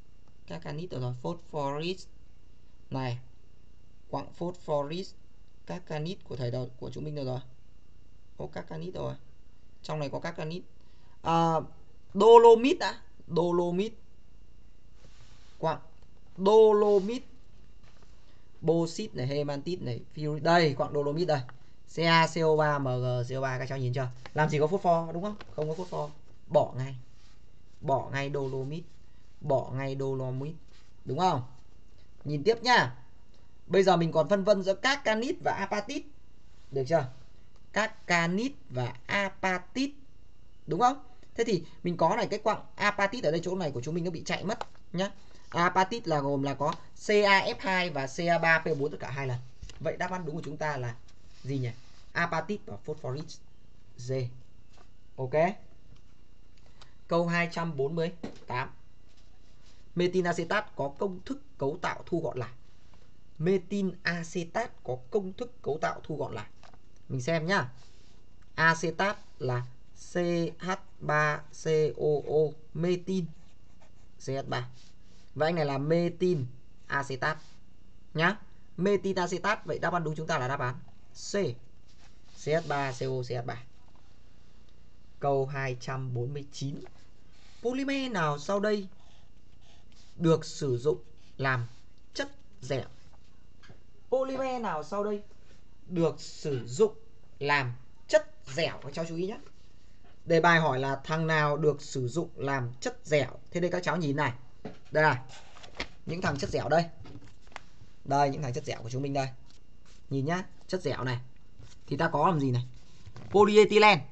Cacanit rồi, phosphorus này, quặng phosphorus, Cacanit của thầy đầu của chúng mình được rồi. Có Cacanit rồi, trong này có Cacanit. À, Dolomit đã, Dolomit, quặng Dolomit, bauxit này, hematite này, đây quặng Dolomit đây, Ca, xê o ba, Mg, xê o ba, các cháu nhìn chưa? Làm gì có phosphor đúng không? Không có phosphor, bỏ ngay, bỏ ngay Dolomit, bỏ ngay Dolomit, đúng không? Nhìn tiếp nhá. Bây giờ mình còn phân vân giữa Cacanit và apatit, được chưa? Cacanit và apatit, đúng không? Thế thì mình có này, cái quặng apatit ở đây chỗ này của chúng mình nó bị chạy mất nhá. Apatit là gồm là có xê a ép hai và xê a ba pê bốn tất cả hai lần. Vậy đáp án đúng của chúng ta là gì nhỉ? Apatit và phosphorus. D. Ok. Câu hai trăm bốn mươi tám. Metin acetat có công thức cấu tạo thu gọn lại. Metin acetat có công thức cấu tạo thu gọn lại. Mình xem nhá. Acetat là xê hát ba xê o o, metin xê hát ba. Và anh này là metin acetat nhá. Metin acetat, vậy đáp án đúng chúng ta là đáp án C, xê hát ba xê o xê hát ba. Câu hai trăm bốn mươi chín. Polymer nào sau đây được sử dụng làm chất dẻo? Polymer nào sau đây được sử dụng làm chất dẻo? Các cháu chú ý nhé. Đề bài hỏi là thằng nào được sử dụng làm chất dẻo. Thế đây các cháu nhìn này. Đây là những thằng chất dẻo đây. Đây những thằng chất dẻo của chúng mình đây. Nhìn nhá, chất dẻo này. Thì ta có làm gì này? Polyethylene,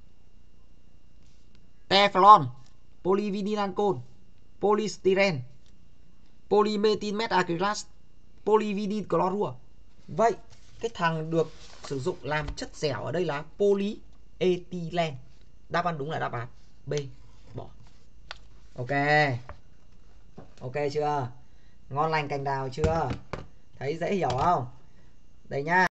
Teflon, polyvinyl alcohol, polystyrene, polymethyl methacrylat, polyvinyl chlorua. Vậy cái thằng được sử dụng làm chất dẻo ở đây là polyethylene. Đáp án đúng là đáp án B, bỏ. Ok. Ok chưa? Ngon lành cành đào chưa? Thấy dễ hiểu không? Đây nhá.